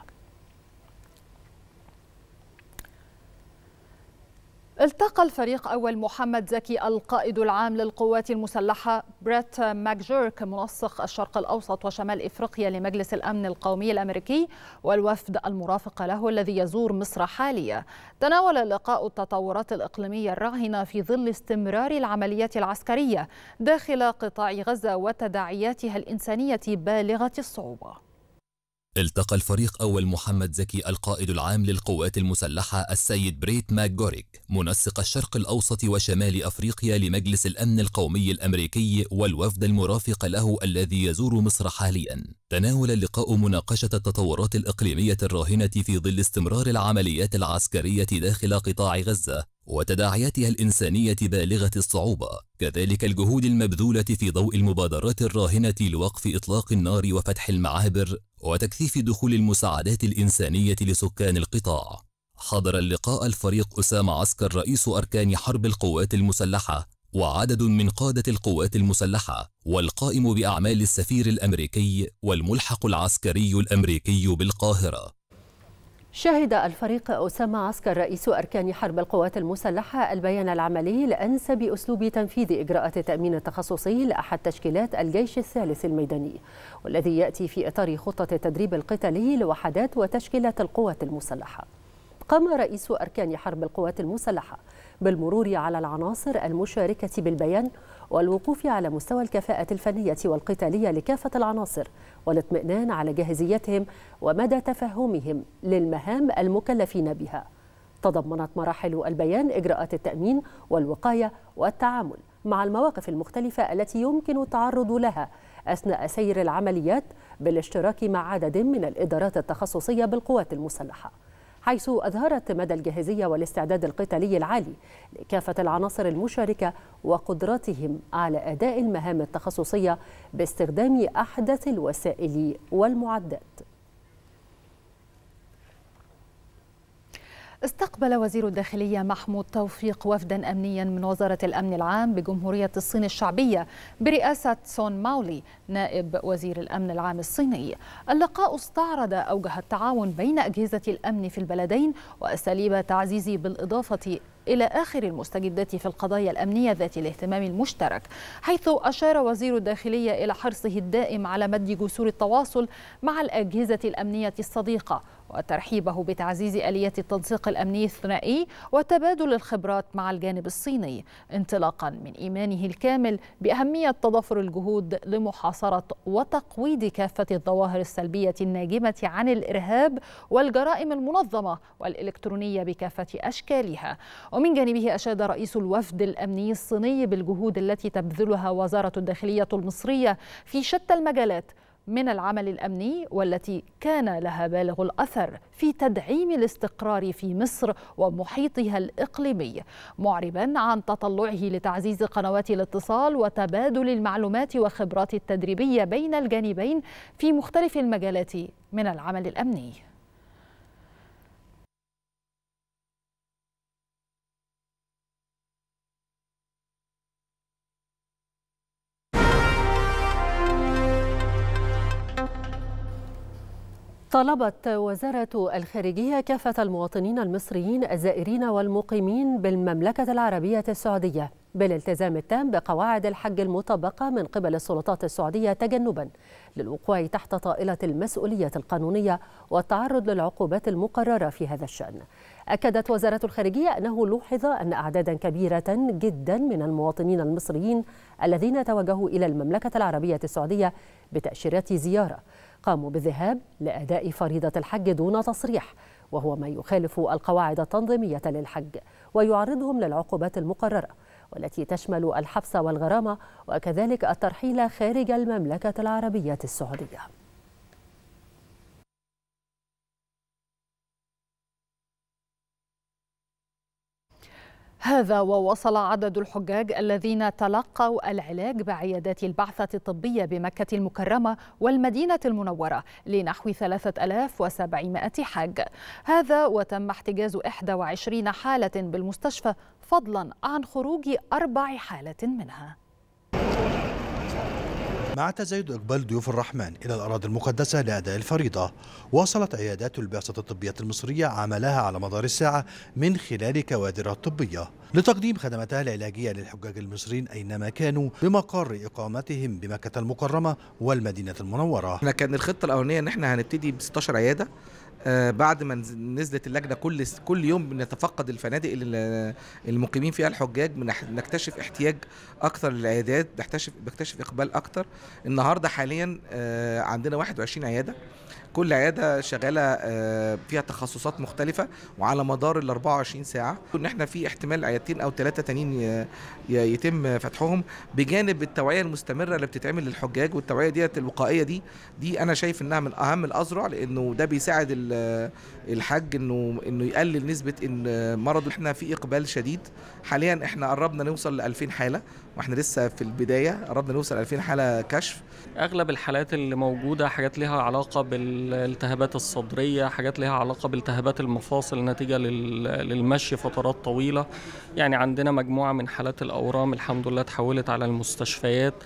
التقى الفريق أول محمد زكي القائد العام للقوات المسلحة بريت ماكجيرك منسق الشرق الأوسط وشمال إفريقيا لمجلس الأمن القومي الأمريكي والوفد المرافق له الذي يزور مصر حاليا. تناول اللقاء التطورات الإقليمية الراهنة في ظل استمرار العمليات العسكرية داخل قطاع غزة وتداعياتها الإنسانية بالغة الصعوبة. التقى الفريق أول محمد زكي القائد العام للقوات المسلحة السيد بريت ماكجوريك منسق الشرق الأوسط وشمال أفريقيا لمجلس الأمن القومي الأمريكي والوفد المرافق له الذي يزور مصر حاليا. تناول اللقاء مناقشة التطورات الإقليمية الراهنة في ظل استمرار العمليات العسكرية داخل قطاع غزة وتداعياتها الإنسانية بالغة الصعوبة، كذلك الجهود المبذولة في ضوء المبادرات الراهنة لوقف إطلاق النار وفتح المعابر وتكثيف دخول المساعدات الإنسانية لسكان القطاع. حضر اللقاء الفريق أسامة عسكر رئيس أركان حرب القوات المسلحة وعدد من قادة القوات المسلحة والقائم بأعمال السفير الأمريكي والملحق العسكري الأمريكي بالقاهرة. شهد الفريق أسامة عسكر رئيس أركان حرب القوات المسلحة البيان العملي لأنسب أسلوب تنفيذ إجراءات التأمين التخصصي لأحد تشكيلات الجيش الثالث الميداني، والذي يأتي في إطار خطة التدريب القتالي لوحدات وتشكيلات القوات المسلحة. قام رئيس أركان حرب القوات المسلحة بالمرور على العناصر المشاركة بالبيان والوقوف على مستوى الكفاءة الفنية والقتالية لكافة العناصر والاطمئنان على جاهزيتهم ومدى تفهمهم للمهام المكلفين بها. تضمنت مراحل البيان إجراءات التأمين والوقاية والتعامل مع المواقف المختلفة التي يمكن التعرض لها أثناء سير العمليات بالاشتراك مع عدد من الإدارات التخصصية بالقوات المسلحة، حيث أظهرت مدى الجاهزية والاستعداد القتالي العالي لكافة العناصر المشاركة وقدراتهم على أداء المهام التخصصية باستخدام أحدث الوسائل والمعدات. استقبل وزير الداخلية محمود توفيق وفدا أمنيا من وزارة الأمن العام بجمهورية الصين الشعبية برئاسة سون ماولي نائب وزير الأمن العام الصيني. اللقاء استعرض أوجه التعاون بين أجهزة الأمن في البلدين وأساليب تعزيز بالإضافة إلى آخر المستجدات في القضايا الأمنية ذات الاهتمام المشترك، حيث أشار وزير الداخلية إلى حرصه الدائم على مد جسور التواصل مع الأجهزة الأمنية الصديقة وترحيبه بتعزيز آليات التنسيق الأمني الثنائي وتبادل الخبرات مع الجانب الصيني، انطلاقا من إيمانه الكامل بأهمية تضافر الجهود لمحاصرة وتقويض كافة الظواهر السلبية الناجمة عن الإرهاب والجرائم المنظمة والإلكترونية بكافة أشكالها. ومن جانبه أشاد رئيس الوفد الأمني الصيني بالجهود التي تبذلها وزارة الداخلية المصرية في شتى المجالات من العمل الأمني، والتي كان لها بالغ الأثر في تدعيم الاستقرار في مصر ومحيطها الإقليمي، معربا عن تطلعه لتعزيز قنوات الاتصال وتبادل المعلومات والخبرات التدريبية بين الجانبين في مختلف المجالات من العمل الأمني. طلبت وزارة الخارجية كافة المواطنين المصريين الزائرين والمقيمين بالمملكة العربية السعودية بالالتزام التام بقواعد الحج المطبقة من قبل السلطات السعودية تجنبا للوقوع تحت طائلة المسؤولية القانونية والتعرض للعقوبات المقررة في هذا الشأن. أكدت وزارة الخارجية أنه لوحظ أن أعدادا كبيرة جدا من المواطنين المصريين الذين توجهوا إلى المملكة العربية السعودية بتأشيرات زيارة قاموا بالذهاب لأداء فريضة الحج دون تصريح، وهو ما يخالف القواعد التنظيمية للحج ويعرضهم للعقوبات المقررة والتي تشمل الحبس والغرامة وكذلك الترحيل خارج المملكة العربية السعودية. هذا ووصل عدد الحجاج الذين تلقوا العلاج بعيادات البعثة الطبية بمكة المكرمة والمدينة المنورة لنحو 3700 حاج. هذا وتم احتجاز 21 حالة بالمستشفى فضلا عن خروج 4 حالات منها. مع تزايد إقبال ضيوف الرحمن إلى الأراضي المقدسة لأداء الفريضة، واصلت عيادات البعثة الطبية المصرية عملها على مدار الساعة من خلال كوادرها الطبية لتقديم خدماتها العلاجية للحجاج المصريين أينما كانوا بمقر إقامتهم بمكة المكرمة والمدينة المنورة. احنا كان الخطة الأولانية إن احنا هنبتدي ب 16 عيادة، بعد ما نزلت اللجنة كل يوم بنتفقد الفنادق اللي المقيمين فيها الحجاج، نكتشف احتياج أكثر للعيادات، بكتشف إقبال أكثر. النهاردة حاليا عندنا 21 عيادة، كل عيادة شغالة فيها تخصصات مختلفة وعلى مدار ال 24 ساعة. إن احنا في احتمال عيادتين أو 3 تانيين يتم فتحهم، بجانب التوعية المستمرة اللي بتتعمل للحجاج. والتوعية ديت الوقائية دي أنا شايف إنها من أهم الأذرع، لأنه ده بيساعد الحج إنه يقلل نسبة إن مرض. احنا في إقبال شديد حاليا، احنا قربنا نوصل ل 2000 حالة واحنا لسه في البداية، قربنا نوصل 2000 حالة كشف. أغلب الحالات اللي موجودة حاجات لها علاقة بالالتهابات الصدرية، حاجات لها علاقة بالتهابات المفاصل نتيجة للمشي فترات طويلة. يعني عندنا مجموعة من حالات الأورام الحمد لله تحولت على المستشفيات.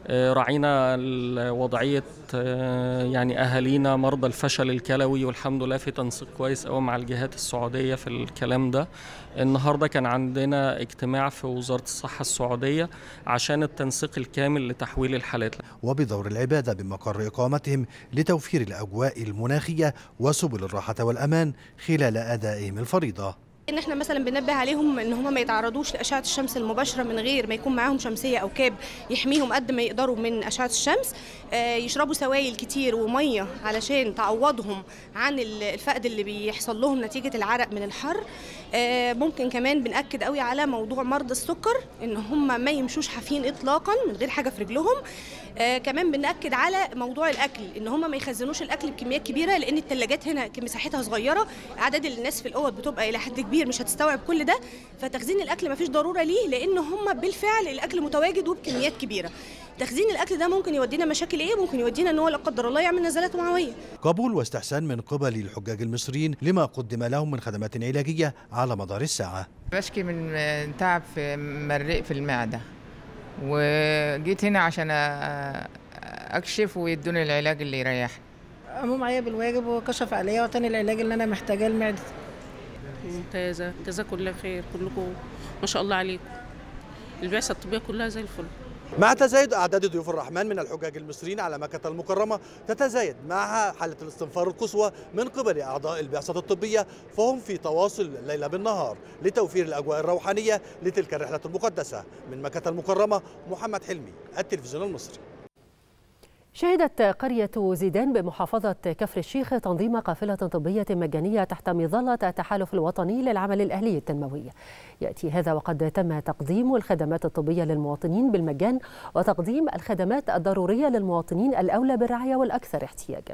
راعينا وضعية يعني أهالينا مرضى الفشل الكلوي، والحمد لله في تنسيق كويس قوي مع الجهات السعودية في الكلام ده. النهاردة كان عندنا اجتماع في وزارة الصحة السعودية عشان التنسيق الكامل لتحويل الحالات، وبدور العبادة بمقر إقامتهم لتوفير الأجواء المناخية وسبل الراحة والأمان خلال أدائهم الفريضة. ان احنا مثلا بننبه عليهم ان هم ما يتعرضوش لاشعه الشمس المباشره من غير ما يكون معاهم شمسيه او كاب يحميهم قد ما يقدروا من اشعه الشمس، يشربوا سوائل كتير وميه علشان تعوضهم عن الفقد اللي بيحصل لهم نتيجه العرق من الحر. ممكن كمان بنأكد قوي على موضوع مرضى السكر ان هم ما يمشوش حافين اطلاقا من غير حاجه في رجلهم. كمان بنأكد على موضوع الاكل ان هم ما يخزنوش الاكل بكميات كبيره، لان الثلاجات هنا مساحتها صغيره، عدد الناس في الاوض بتبقى الى حد كبير مش هتستوعب كل ده، فتخزين الاكل ما فيش ضروره ليه، لان هم بالفعل الاكل متواجد وبكميات كبيره. تخزين الاكل ده ممكن يودينا مشاكل ايه؟ ممكن يودينا ان هو لا قدر الله يعمل نزلات معويه. قبول واستحسان من قبل الحجاج المصريين لما قدم لهم من خدمات علاجيه على مدار الساعه. بشكي من تعب في مريء في المعده، وجيت هنا عشان اكشف ويدوني العلاج اللي يريحني. قاموا معايا بالواجب وكشف عليا وتاني العلاج اللي انا محتاجاه لمعدتي. ممتازه، جزاكم الله خير كلكم، ما شاء الله عليكم. البعثه الطبيه كلها زي الفل. مع تزايد أعداد ضيوف الرحمن من الحجاج المصريين على مكة المكرمة، تتزايد معها حالة الاستنفار القصوى من قبل أعضاء البعثة الطبية، فهم في تواصل ليل بالنهار لتوفير الأجواء الروحانية لتلك الرحلة المقدسة. من مكة المكرمة محمد حلمي، التلفزيون المصري. شهدت قرية زيدان بمحافظة كفر الشيخ تنظيم قافلة طبية مجانية تحت مظلة التحالف الوطني للعمل الأهلي التنموي. يأتي هذا وقد تم تقديم الخدمات الطبية للمواطنين بالمجان وتقديم الخدمات الضرورية للمواطنين الأولى بالرعاية والأكثر احتياجاً.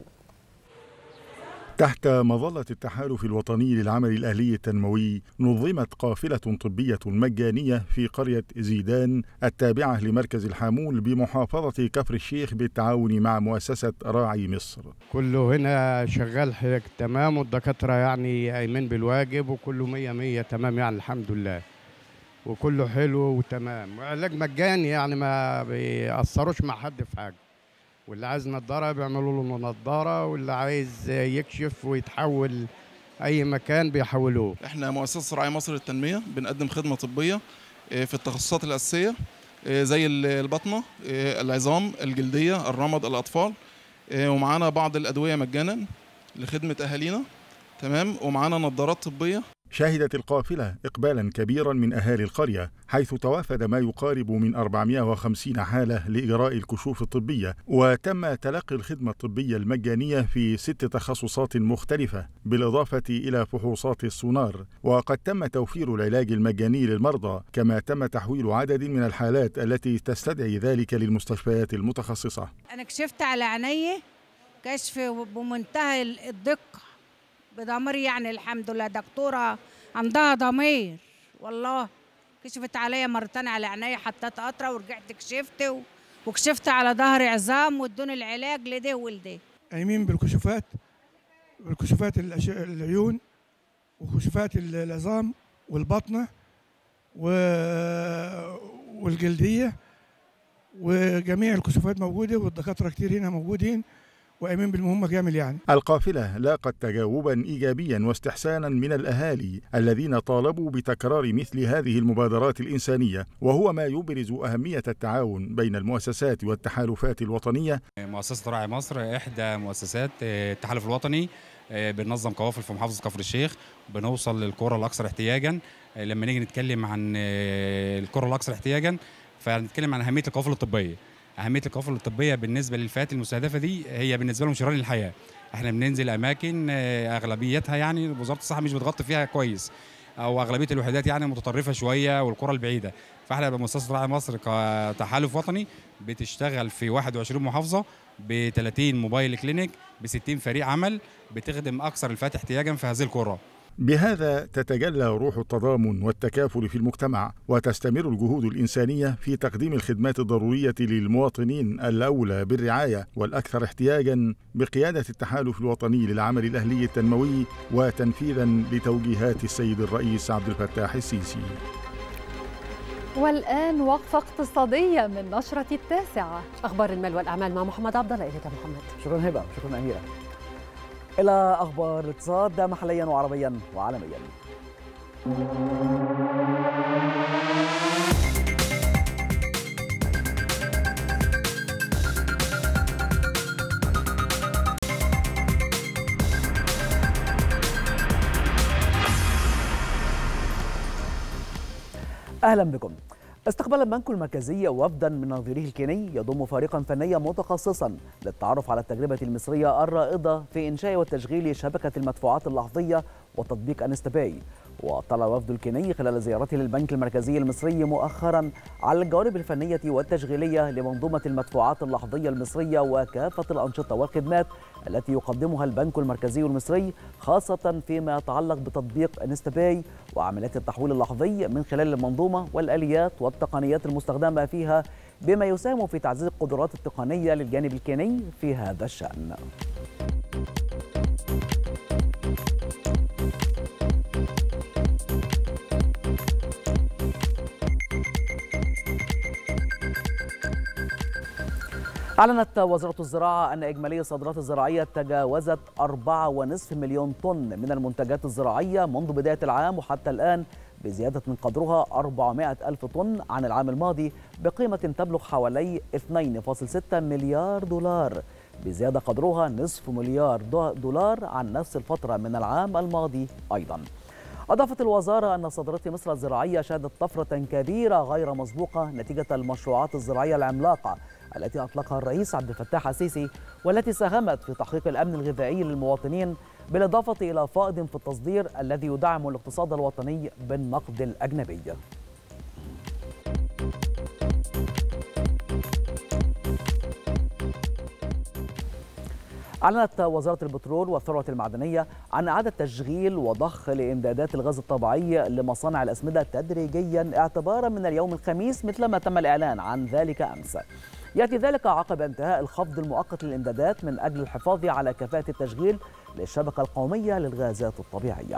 تحت مظلة التحالف الوطني للعمل الأهلي التنموي نظمت قافلة طبية مجانية في قرية زيدان التابعة لمركز الحامول بمحافظة كفر الشيخ بالتعاون مع مؤسسة راعي مصر. كله هنا شغال تمام، والدكاترة يعني قايمين بالواجب وكله 100 تمام يعني الحمد لله، وكله حلو وتمام، وعلاج مجاني يعني ما بيأثروش مع حد في حاجة. واللي عايز نظارة بيعملوا له نظارة، واللي عايز يكشف ويتحول أي مكان بيحولوه. احنا مؤسسة راعي مصر للتنمية بنقدم خدمة طبية في التخصصات الأساسية زي البطنة، العظام، الجلدية، الرمد، الأطفال، ومعانا بعض الأدوية مجانا لخدمة أهالينا، تمام، ومعانا نظارات طبية. شهدت القافلة إقبالا كبيرا من أهالي القرية، حيث توافد ما يقارب من 450 حالة لإجراء الكشوف الطبية، وتم تلقي الخدمة الطبية المجانية في 6 تخصصات مختلفة بالإضافة إلى فحوصات السونار. وقد تم توفير العلاج المجاني للمرضى، كما تم تحويل عدد من الحالات التي تستدعي ذلك للمستشفيات المتخصصة. أنا كشفت على عيني كشف بمنتهى الدقة بضمير، يعني الحمد لله دكتورة عندها ضمير والله. كشفت عليا مرتين على عيني، حطيت قطرة ورجعت كشفت وكشفت على ظهري عظام وادوني العلاج لده ولده. قايمين بالكشوفات العيون وكشوفات العظام والبطنة والجلدية، وجميع الكشوفات موجودة، والدكاترة كتير هنا موجودين وقايمين بالمهمة كامل يعني. القافلة لاقت تجاوبا إيجابيا واستحسانا من الأهالي الذين طالبوا بتكرار مثل هذه المبادرات الإنسانية، وهو ما يبرز أهمية التعاون بين المؤسسات والتحالفات الوطنية. مؤسسة راعي مصر إحدى مؤسسات التحالف الوطني، بننظم قوافل في محافظة كفر الشيخ، بنوصل للقرى الأكثر احتياجا. لما نيجي نتكلم عن القرى الأكثر احتياجا فنتكلم عن أهمية القوافل الطبية. أهمية القوافل الطبية بالنسبة للفئات المستهدفة دي هي بالنسبة لهم شريان الحياة. احنا بننزل أماكن أغلبيتها يعني وزارة الصحة مش بتغطي فيها كويس، أو أغلبية الوحدات يعني متطرفة شوية والقرى البعيدة. فاحنا بمؤسسة راعي مصر كتحالف وطني بتشتغل في 21 محافظة ب 30 موبايل كلينيك ب 60 فريق عمل بتخدم أكثر الفئات احتياجا في هذه القرى. بهذا تتجلى روح التضامن والتكافل في المجتمع، وتستمر الجهود الإنسانية في تقديم الخدمات الضرورية للمواطنين الأولى بالرعاية والأكثر احتياجاً بقيادة التحالف الوطني للعمل الأهلي التنموي، وتنفيذاً لتوجيهات السيد الرئيس عبد الفتاح السيسي. والآن وقفة اقتصادية من نشرة التاسعة. أخبار المال والأعمال مع محمد عبد الله. إليك محمد. شكرا هبة، شكرا أميرة. إلى أخبار الاقتصاد محليا وعربيا وعالميا. أهلا بكم. استقبل البنك المركزي وفدا من نظيره الكيني يضم فريقا فنيا متخصصا للتعرف على التجربة المصرية الرائدة في إنشاء وتشغيل شبكة المدفوعات اللحظية وتطبيق انستا-باي. واطلع الوفد الكيني خلال زيارته للبنك المركزي المصري مؤخرا على الجوانب الفنية والتشغيلية لمنظومة المدفوعات اللحظية المصرية وكافة الأنشطة والخدمات التي يقدمها البنك المركزي المصري، خاصة فيما يتعلق بتطبيق انستا-باي وعمليات التحويل اللحظي من خلال المنظومة والآليات والتقنيات المستخدمة فيها، بما يساهم في تعزيز القدرات التقنية للجانب الكيني في هذا الشأن. أعلنت وزارة الزراعة أن إجمالي الصادرات الزراعية تجاوزت 4.5 مليون طن من المنتجات الزراعية منذ بداية العام وحتى الآن، بزيادة من قدرها 400 ألف طن عن العام الماضي بقيمة تبلغ حوالي 2.6 مليار دولار، بزيادة قدرها نصف مليار دولار عن نفس الفترة من العام الماضي أيضا. أضافت الوزارة أن صادرات مصر الزراعية شهدت طفرة كبيرة غير مسبوقة نتيجة المشروعات الزراعية العملاقة التي أطلقها الرئيس عبد الفتاح السيسي، والتي ساهمت في تحقيق الأمن الغذائي للمواطنين، بالإضافة إلى فائض في التصدير الذي يدعم الاقتصاد الوطني بالنقد الأجنبي. أعلنت وزارة البترول والثروة المعدنية عن إعادة تشغيل وضخ لإمدادات الغاز الطبيعي لمصانع الأسمدة تدريجيا اعتبارا من اليوم الخميس، مثلما تم الإعلان عن ذلك أمس. يأتي ذلك عقب انتهاء الخفض المؤقت للإمدادات من أجل الحفاظ على كفاءة التشغيل للشبكة القومية للغازات الطبيعية.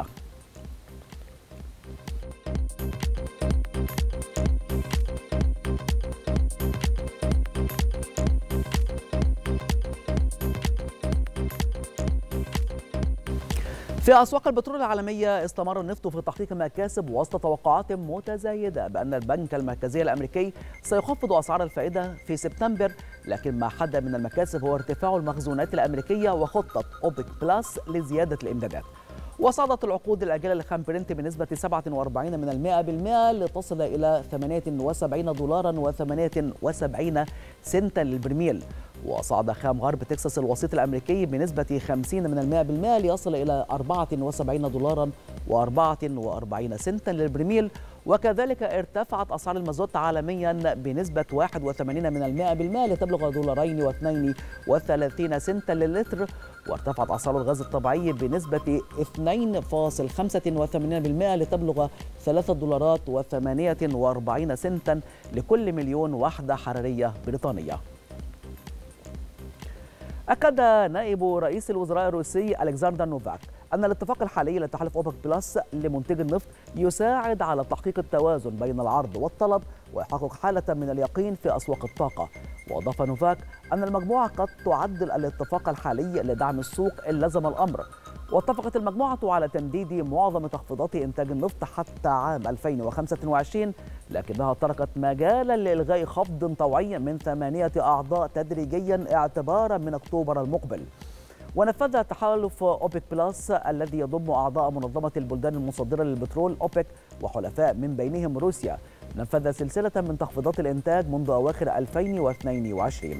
في أسواق البترول العالمية استمر النفط في تحقيق مكاسب وسط توقعات متزايدة بأن البنك المركزي الأمريكي سيخفض أسعار الفائدة في سبتمبر، لكن ما حد من المكاسب هو ارتفاع المخزونات الأمريكية وخطة أوبك بلس لزيادة الإمدادات. وصعدت العقود الآجلة لخام برنت بنسبة 47% لتصل إلى $78.78 للبرميل. وصعد خام غرب تكساس الوسيط الأمريكي بنسبة 50% ليصل إلى $64.44 للبرميل. وكذلك ارتفعت أسعار المازوت عالميا بنسبة 81% لتبلغ $2.32 للتر. وارتفعت أسعار الغاز الطبيعي بنسبة 2.85% لتبلغ $3.48 لكل مليون وحدة حرارية بريطانية. أكد نائب رئيس الوزراء الروسي ألكسندر نوفاك أن الاتفاق الحالي لتحالف أوبك بلس لمنتج النفط يساعد على تحقيق التوازن بين العرض والطلب ويحقق حالة من اليقين في أسواق الطاقة. وأضاف نوفاك أن المجموعة قد تعدل الاتفاق الحالي لدعم السوق إن لزم الأمر. واتفقت المجموعة على تمديد معظم تخفيضات إنتاج النفط حتى عام 2025، لكنها تركت مجالا لإلغاء خفض طوعي من 8 أعضاء تدريجيا اعتبارا من أكتوبر المقبل. ونفذ تحالف أوبك بلس الذي يضم أعضاء منظمة البلدان المصدرة للبترول أوبك وحلفاء من بينهم روسيا، نفذ سلسلة من تخفيضات الإنتاج منذ أواخر 2022.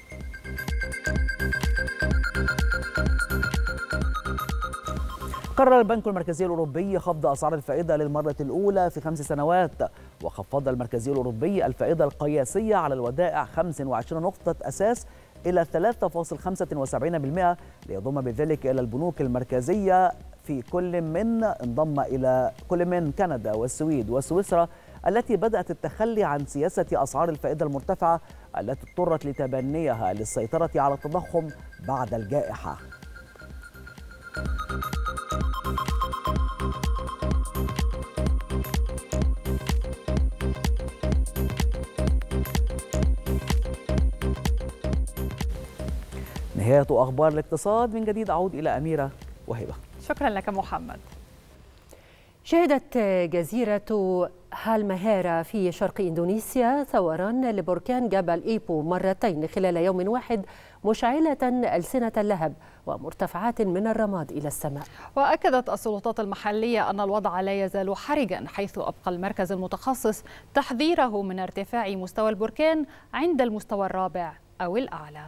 قرر البنك المركزي الأوروبي خفض أسعار الفائدة للمرة الأولى في 5 سنوات، وخفض المركزي الأوروبي الفائدة القياسية على الودائع 25 نقطة أساس إلى 3.75%، ليضم بذلك إلى البنوك المركزية في كل من انضم إلى كل من كندا والسويد وسويسرا التي بدأت التخلي عن سياسة أسعار الفائدة المرتفعة التي اضطرت لتبنيها للسيطرة على التضخم بعد الجائحة. انتهت أخبار الاقتصاد. من جديد أعود إلى أميرة وهبة. شكرا لك محمد. شهدت جزيرة هالمهيرة في شرق إندونيسيا ثوران لبركان جبل إيبو مرتين خلال يوم واحد، مشعلة ألسنة اللهب ومرتفعات من الرماد إلى السماء. وأكدت السلطات المحلية أن الوضع لا يزال حرجا، حيث أبقى المركز المتخصص تحذيره من ارتفاع مستوى البركان عند المستوى الرابع أو الأعلى.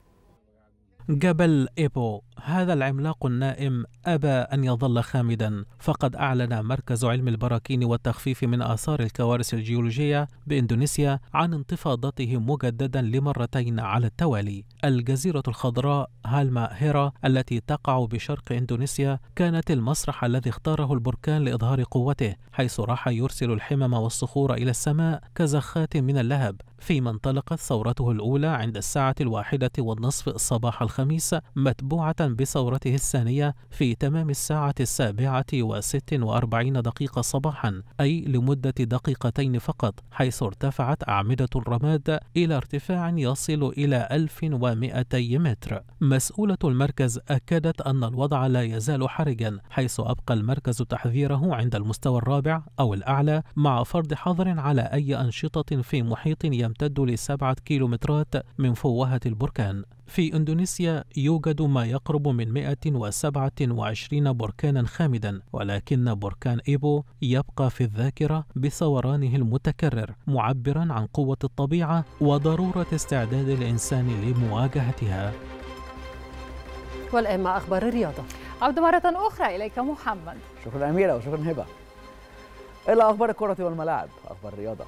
جبل إيبو هذا العملاق النائم أبى أن يظل خامدا، فقد أعلن مركز علم البراكين والتخفيف من آثار الكوارث الجيولوجية بإندونيسيا عن انتفاضته مجددا لمرتين على التوالي. الجزيرة الخضراء هالمهيرة التي تقع بشرق إندونيسيا كانت المسرح الذي اختاره البركان لإظهار قوته، حيث راح يرسل الحمم والصخور إلى السماء كزخات من اللهب، فيما انطلقت ثورته الأولى عند 1:01 صباح الخميس، متبوعة بثورته الثانية في تمام 7:46 صباحا، أي لمدة دقيقتين فقط، حيث ارتفعت أعمدة الرماد إلى ارتفاع يصل إلى 1200 متر. مسؤولة المركز أكدت أن الوضع لا يزال حرجا، حيث أبقى المركز تحذيره عند المستوى الرابع أو الأعلى، مع فرض حظر على أي أنشطة في محيط يمتد ل7 كيلومترات من فوهة البركان. في إندونيسيا يوجد ما يقرب من 127 بركانا خامدا، ولكن بركان إيبو يبقى في الذاكرة بثورانه المتكرر، معبرا عن قوة الطبيعة وضرورة استعداد الإنسان لمواجهتها. والآن مع أخبار الرياضة. عودة مرة أخرى إليك محمد. شكرا أميرة وشكرا هبة. إلى أخبار الكرة والملاعب، أخبار الرياضة.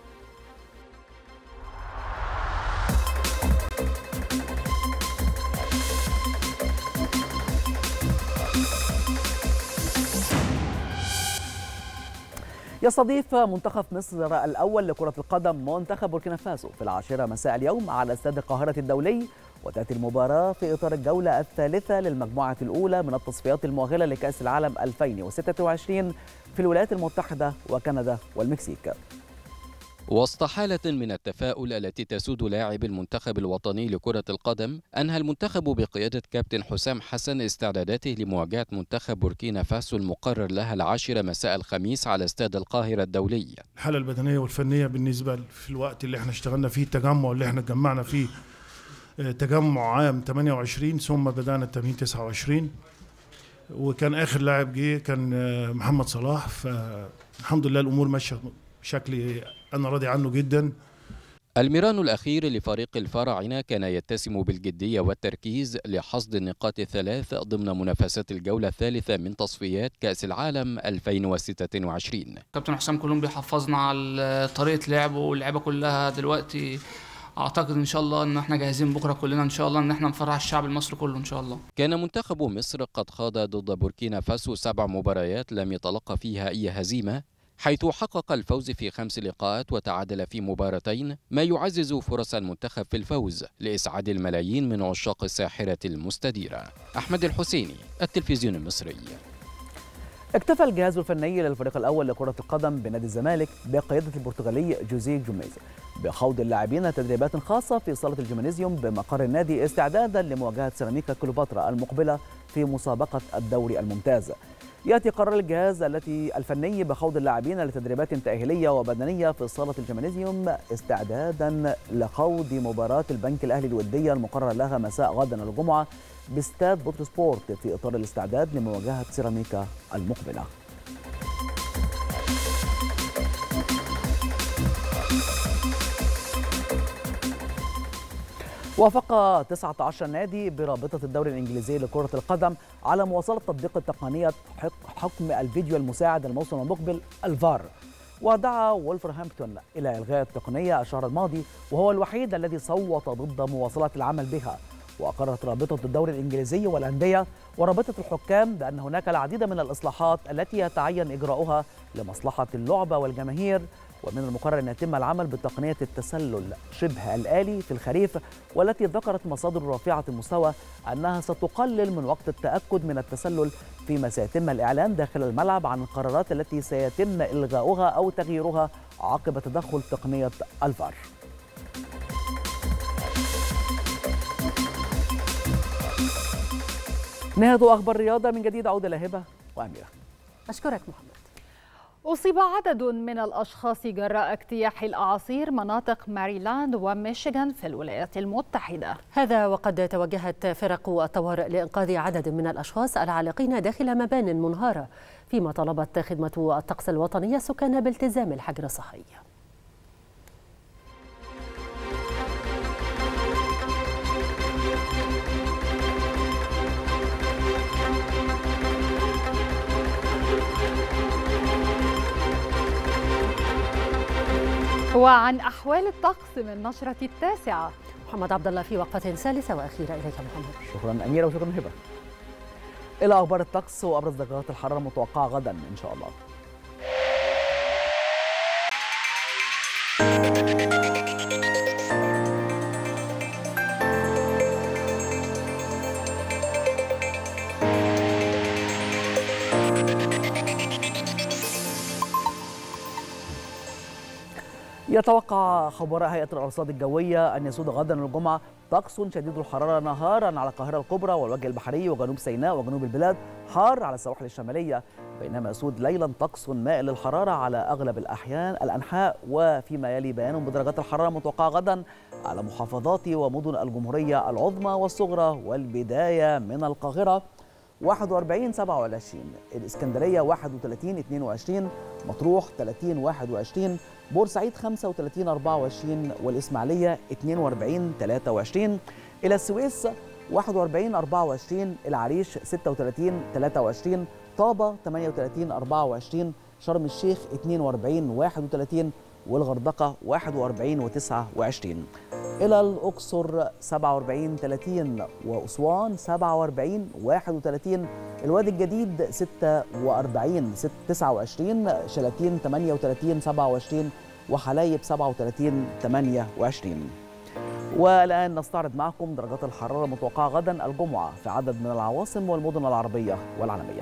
يستضيف منتخب مصر الأول لكرة القدم منتخب بوركينا فاسو في 10 مساء اليوم على استاد القاهرة الدولي، وتأتي المباراة في إطار الجولة الثالثة للمجموعة الأولى من التصفيات المؤهلة لكأس العالم 2026 في الولايات المتحدة وكندا والمكسيك. وسط حالة من التفاؤل التي تسود لاعب المنتخب الوطني لكرة القدم، أنهى المنتخب بقيادة كابتن حسام حسن استعداداته لمواجهة منتخب بوركينا فاسو المقرر لها 10 مساء الخميس على استاد القاهرة الدولي. الحالة البدنية والفنية بالنسبة في الوقت اللي احنا اشتغلنا فيه، التجمع اللي احنا اتجمعنا فيه تجمع عام 28 ثم بدأنا التمرين 29، وكان آخر لاعب جه كان محمد صلاح، فالحمد لله الأمور ماشية بشكل أنا راضي عنه جدا. الميران الأخير لفريق الفراعنة كان يتسم بالجدية والتركيز لحصد النقاط الثلاث ضمن منافسات الجولة الثالثة من تصفيات كأس العالم 2026. كابتن حسام كلهم بيحفظنا على طريقة لعبه واللعبة كلها دلوقتي. اعتقد ان شاء الله ان احنا جاهزين بكره كلنا ان شاء الله ان احنا نفرح الشعب المصري كله ان شاء الله. كان منتخب مصر قد خاض ضد بوركينا فاسو 7 مباريات لم يتلقى فيها أي هزيمة، حيث حقق الفوز في 5 لقاءات وتعادل في مباراتين، ما يعزز فرص المنتخب في الفوز لإسعاد الملايين من عشاق الساحرة المستديرة. أحمد الحسيني، التلفزيون المصري. اكتفى الجهاز الفني للفريق الأول لكرة القدم بنادي الزمالك بقيادة البرتغالي جوزيه جوميز بخوض اللاعبين تدريبات خاصة في صالة الجيمنازيوم بمقر النادي استعدادا لمواجهة سيراميكا كليوباترا المقبلة في مسابقة الدوري الممتاز. يأتي قرار الجهاز الفني بخوض اللاعبين لتدريبات تأهيلية وبدنية في صالة الجيمنازيوم استعدادا لخوض مباراة البنك الأهلي الودية المقرر لها مساء غدا الجمعة باستاد بوتروسبورت في إطار الاستعداد لمواجهة سيراميكا المقبلة. وافق 19 نادي برابطة الدوري الإنجليزي لكرة القدم على مواصلة تطبيق تقنية حكم الفيديو المساعد الموسم المقبل الفار، ودعا وولفرهامبتون إلى إلغاء التقنية الشهر الماضي، وهو الوحيد الذي صوت ضد مواصلة العمل بها. وأقرت رابطة الدوري الإنجليزي والأندية ورابطة الحكام بأن هناك العديد من الإصلاحات التي يتعين إجراؤها لمصلحة اللعبة والجماهير، ومن المقرر أن يتم العمل بتقنية التسلل شبه الآلي في الخريف، والتي ذكرت مصادر رافعة المستوى أنها ستقلل من وقت التأكد من التسلل، فيما سيتم الإعلان داخل الملعب عن القرارات التي سيتم إلغاؤها أو تغييرها عقب تدخل تقنية الفار. نهاية أخبار الرياضة من جديد. عودة لهبة وأميرة. أشكرك محمد. أصيب عدد من الأشخاص جراء اجتياح الأعاصير مناطق ماريلاند وميشيغان في الولايات المتحدة. هذا وقد توجهت فرق الطوارئ لإنقاذ عدد من الأشخاص العالقين داخل مبان منهارة، فيما طلبت خدمة الطقس الوطنية السكان بالتزام الحجر الصحي. وعن أحوال الطقس من نشرة 9. محمد عبد الله في وقفة ثالثة وأخيرة. إليك محمد. شكرا أميرة وشكرا هبة. إلى أخبار الطقس وأبرز درجات الحرارة المتوقعة غدا إن شاء الله. يتوقع خبراء هيئة الأرصاد الجوية أن يسود غدا الجمعة طقس شديد الحرارة نهارا على القاهرة الكبرى والوجه البحري وجنوب سيناء وجنوب البلاد، حار على السواحل الشمالية، بينما يسود ليلا طقس مائل للحرارة على أغلب الأنحاء. وفيما يلي بيان بدرجات الحرارة المتوقعة غدا على محافظات ومدن الجمهورية العظمى والصغرى، والبداية من القاهرة 41 27، الإسكندرية 31 22، مطروح 30 21، بورسعيد 35 24، والإسماعيلية 42 23، إلى السويس 41 24، العريش 36 23، طابة 38 24، شرم الشيخ 42 31، والغردقة 41 و29، إلى الأقصر 47 30، وأسوان 47 31، الوادي الجديد 46 29، شلاتين 38 27، وحلايب 37 28. والآن نستعرض معكم درجات الحرارة المتوقعة غدا الجمعة في عدد من العواصم والمدن العربية والعالمية.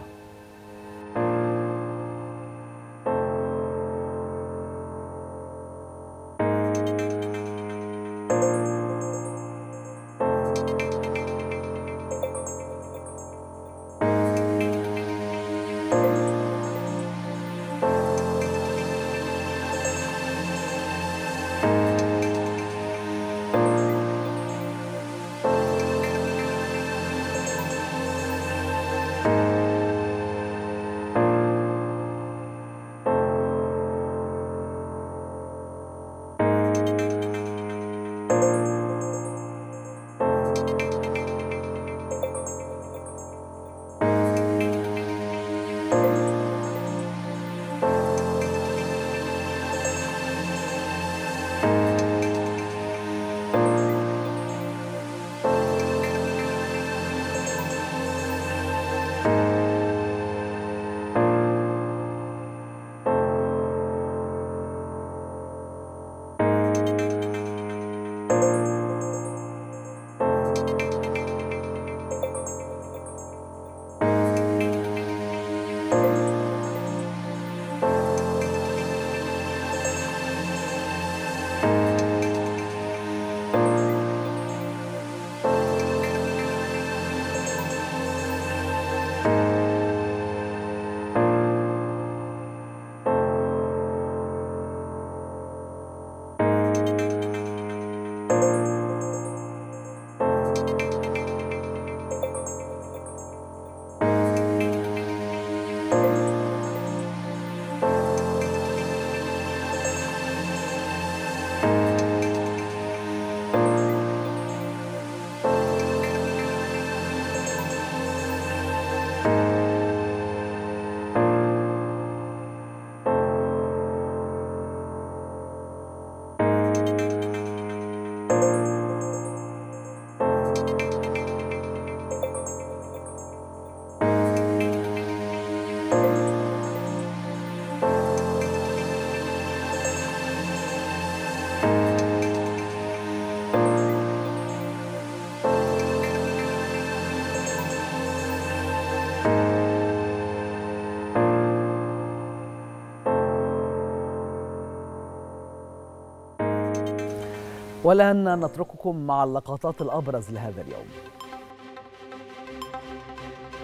والآن نترككم مع اللقطات الأبرز لهذا اليوم.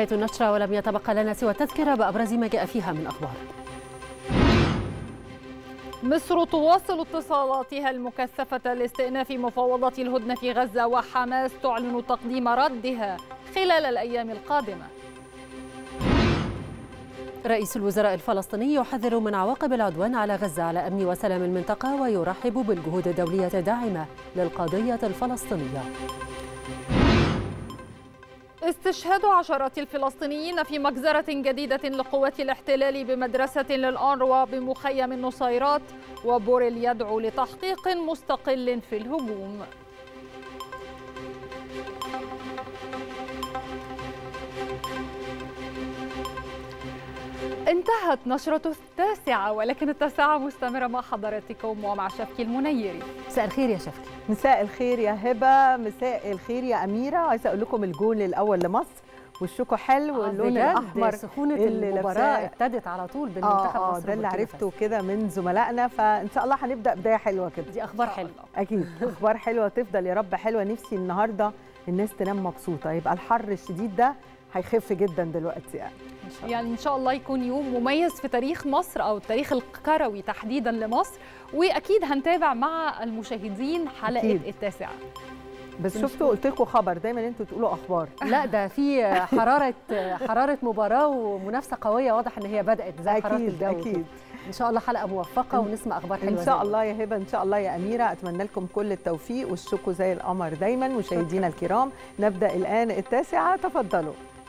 النشرة ولم يتبقى لنا سوى التذكرة بأبرز ما جاء فيها من أخبار. مصر تواصل اتصالاتها المكثفة لاستئناف مفاوضات الهدنة في غزة، وحماس تعلن تقديم ردها خلال الأيام القادمة. رئيس الوزراء الفلسطيني يحذر من عواقب العدوان على غزة على أمن وسلام المنطقة، ويرحب بالجهود الدولية الداعمة للقضية الفلسطينية. استشهاد عشرات الفلسطينيين في مجزرة جديدة لقوات الاحتلال بمدرسة للأونروا بمخيم النصيرات، وبوريل يدعو لتحقيق مستقل في الهجوم. انتهت نشرة 9، ولكن 9 مستمرة مع حضراتكم ومع شفكي المنيري. مساء الخير يا شفكي. مساء الخير يا هبة، مساء الخير يا أميرة. عايزة أقول لكم الجول الأول لمصر وشكوا حلو، واللون الأحمر. سخونة المباراة ابتدت على طول بالمنتخب مصر. ده اللي عرفته كده من زملائنا، فإن شاء الله هنبدأ بداية حلوة كده. دي أخبار حلوة أكيد. أخبار حلوة تفضل يا رب حلوة. نفسي النهاردة الناس تنام مبسوطة، يبقى الحر الشديد ده هيخف جدا دلوقتي يعني إن شاء الله يكون يوم مميز في تاريخ مصر أو التاريخ الكروي تحديدا لمصر، وأكيد هنتابع مع المشاهدين حلقة أكيد. 9. بس شفتوا قلت لكم خبر، دايما انتوا تقولوا اخبار. لا ده في حراره مباراه ومنافسه قويه، واضح ان هي بدات زي حراره الجو. اكيد ان شاء الله حلقه موفقه ونسمع اخبار حلوه ان شاء الله يا هبه، ان شاء الله يا اميره. اتمنى لكم كل التوفيق والشكو زي القمر دايما. مشاهدينا الكرام، نبدا الان 9، تفضلوا.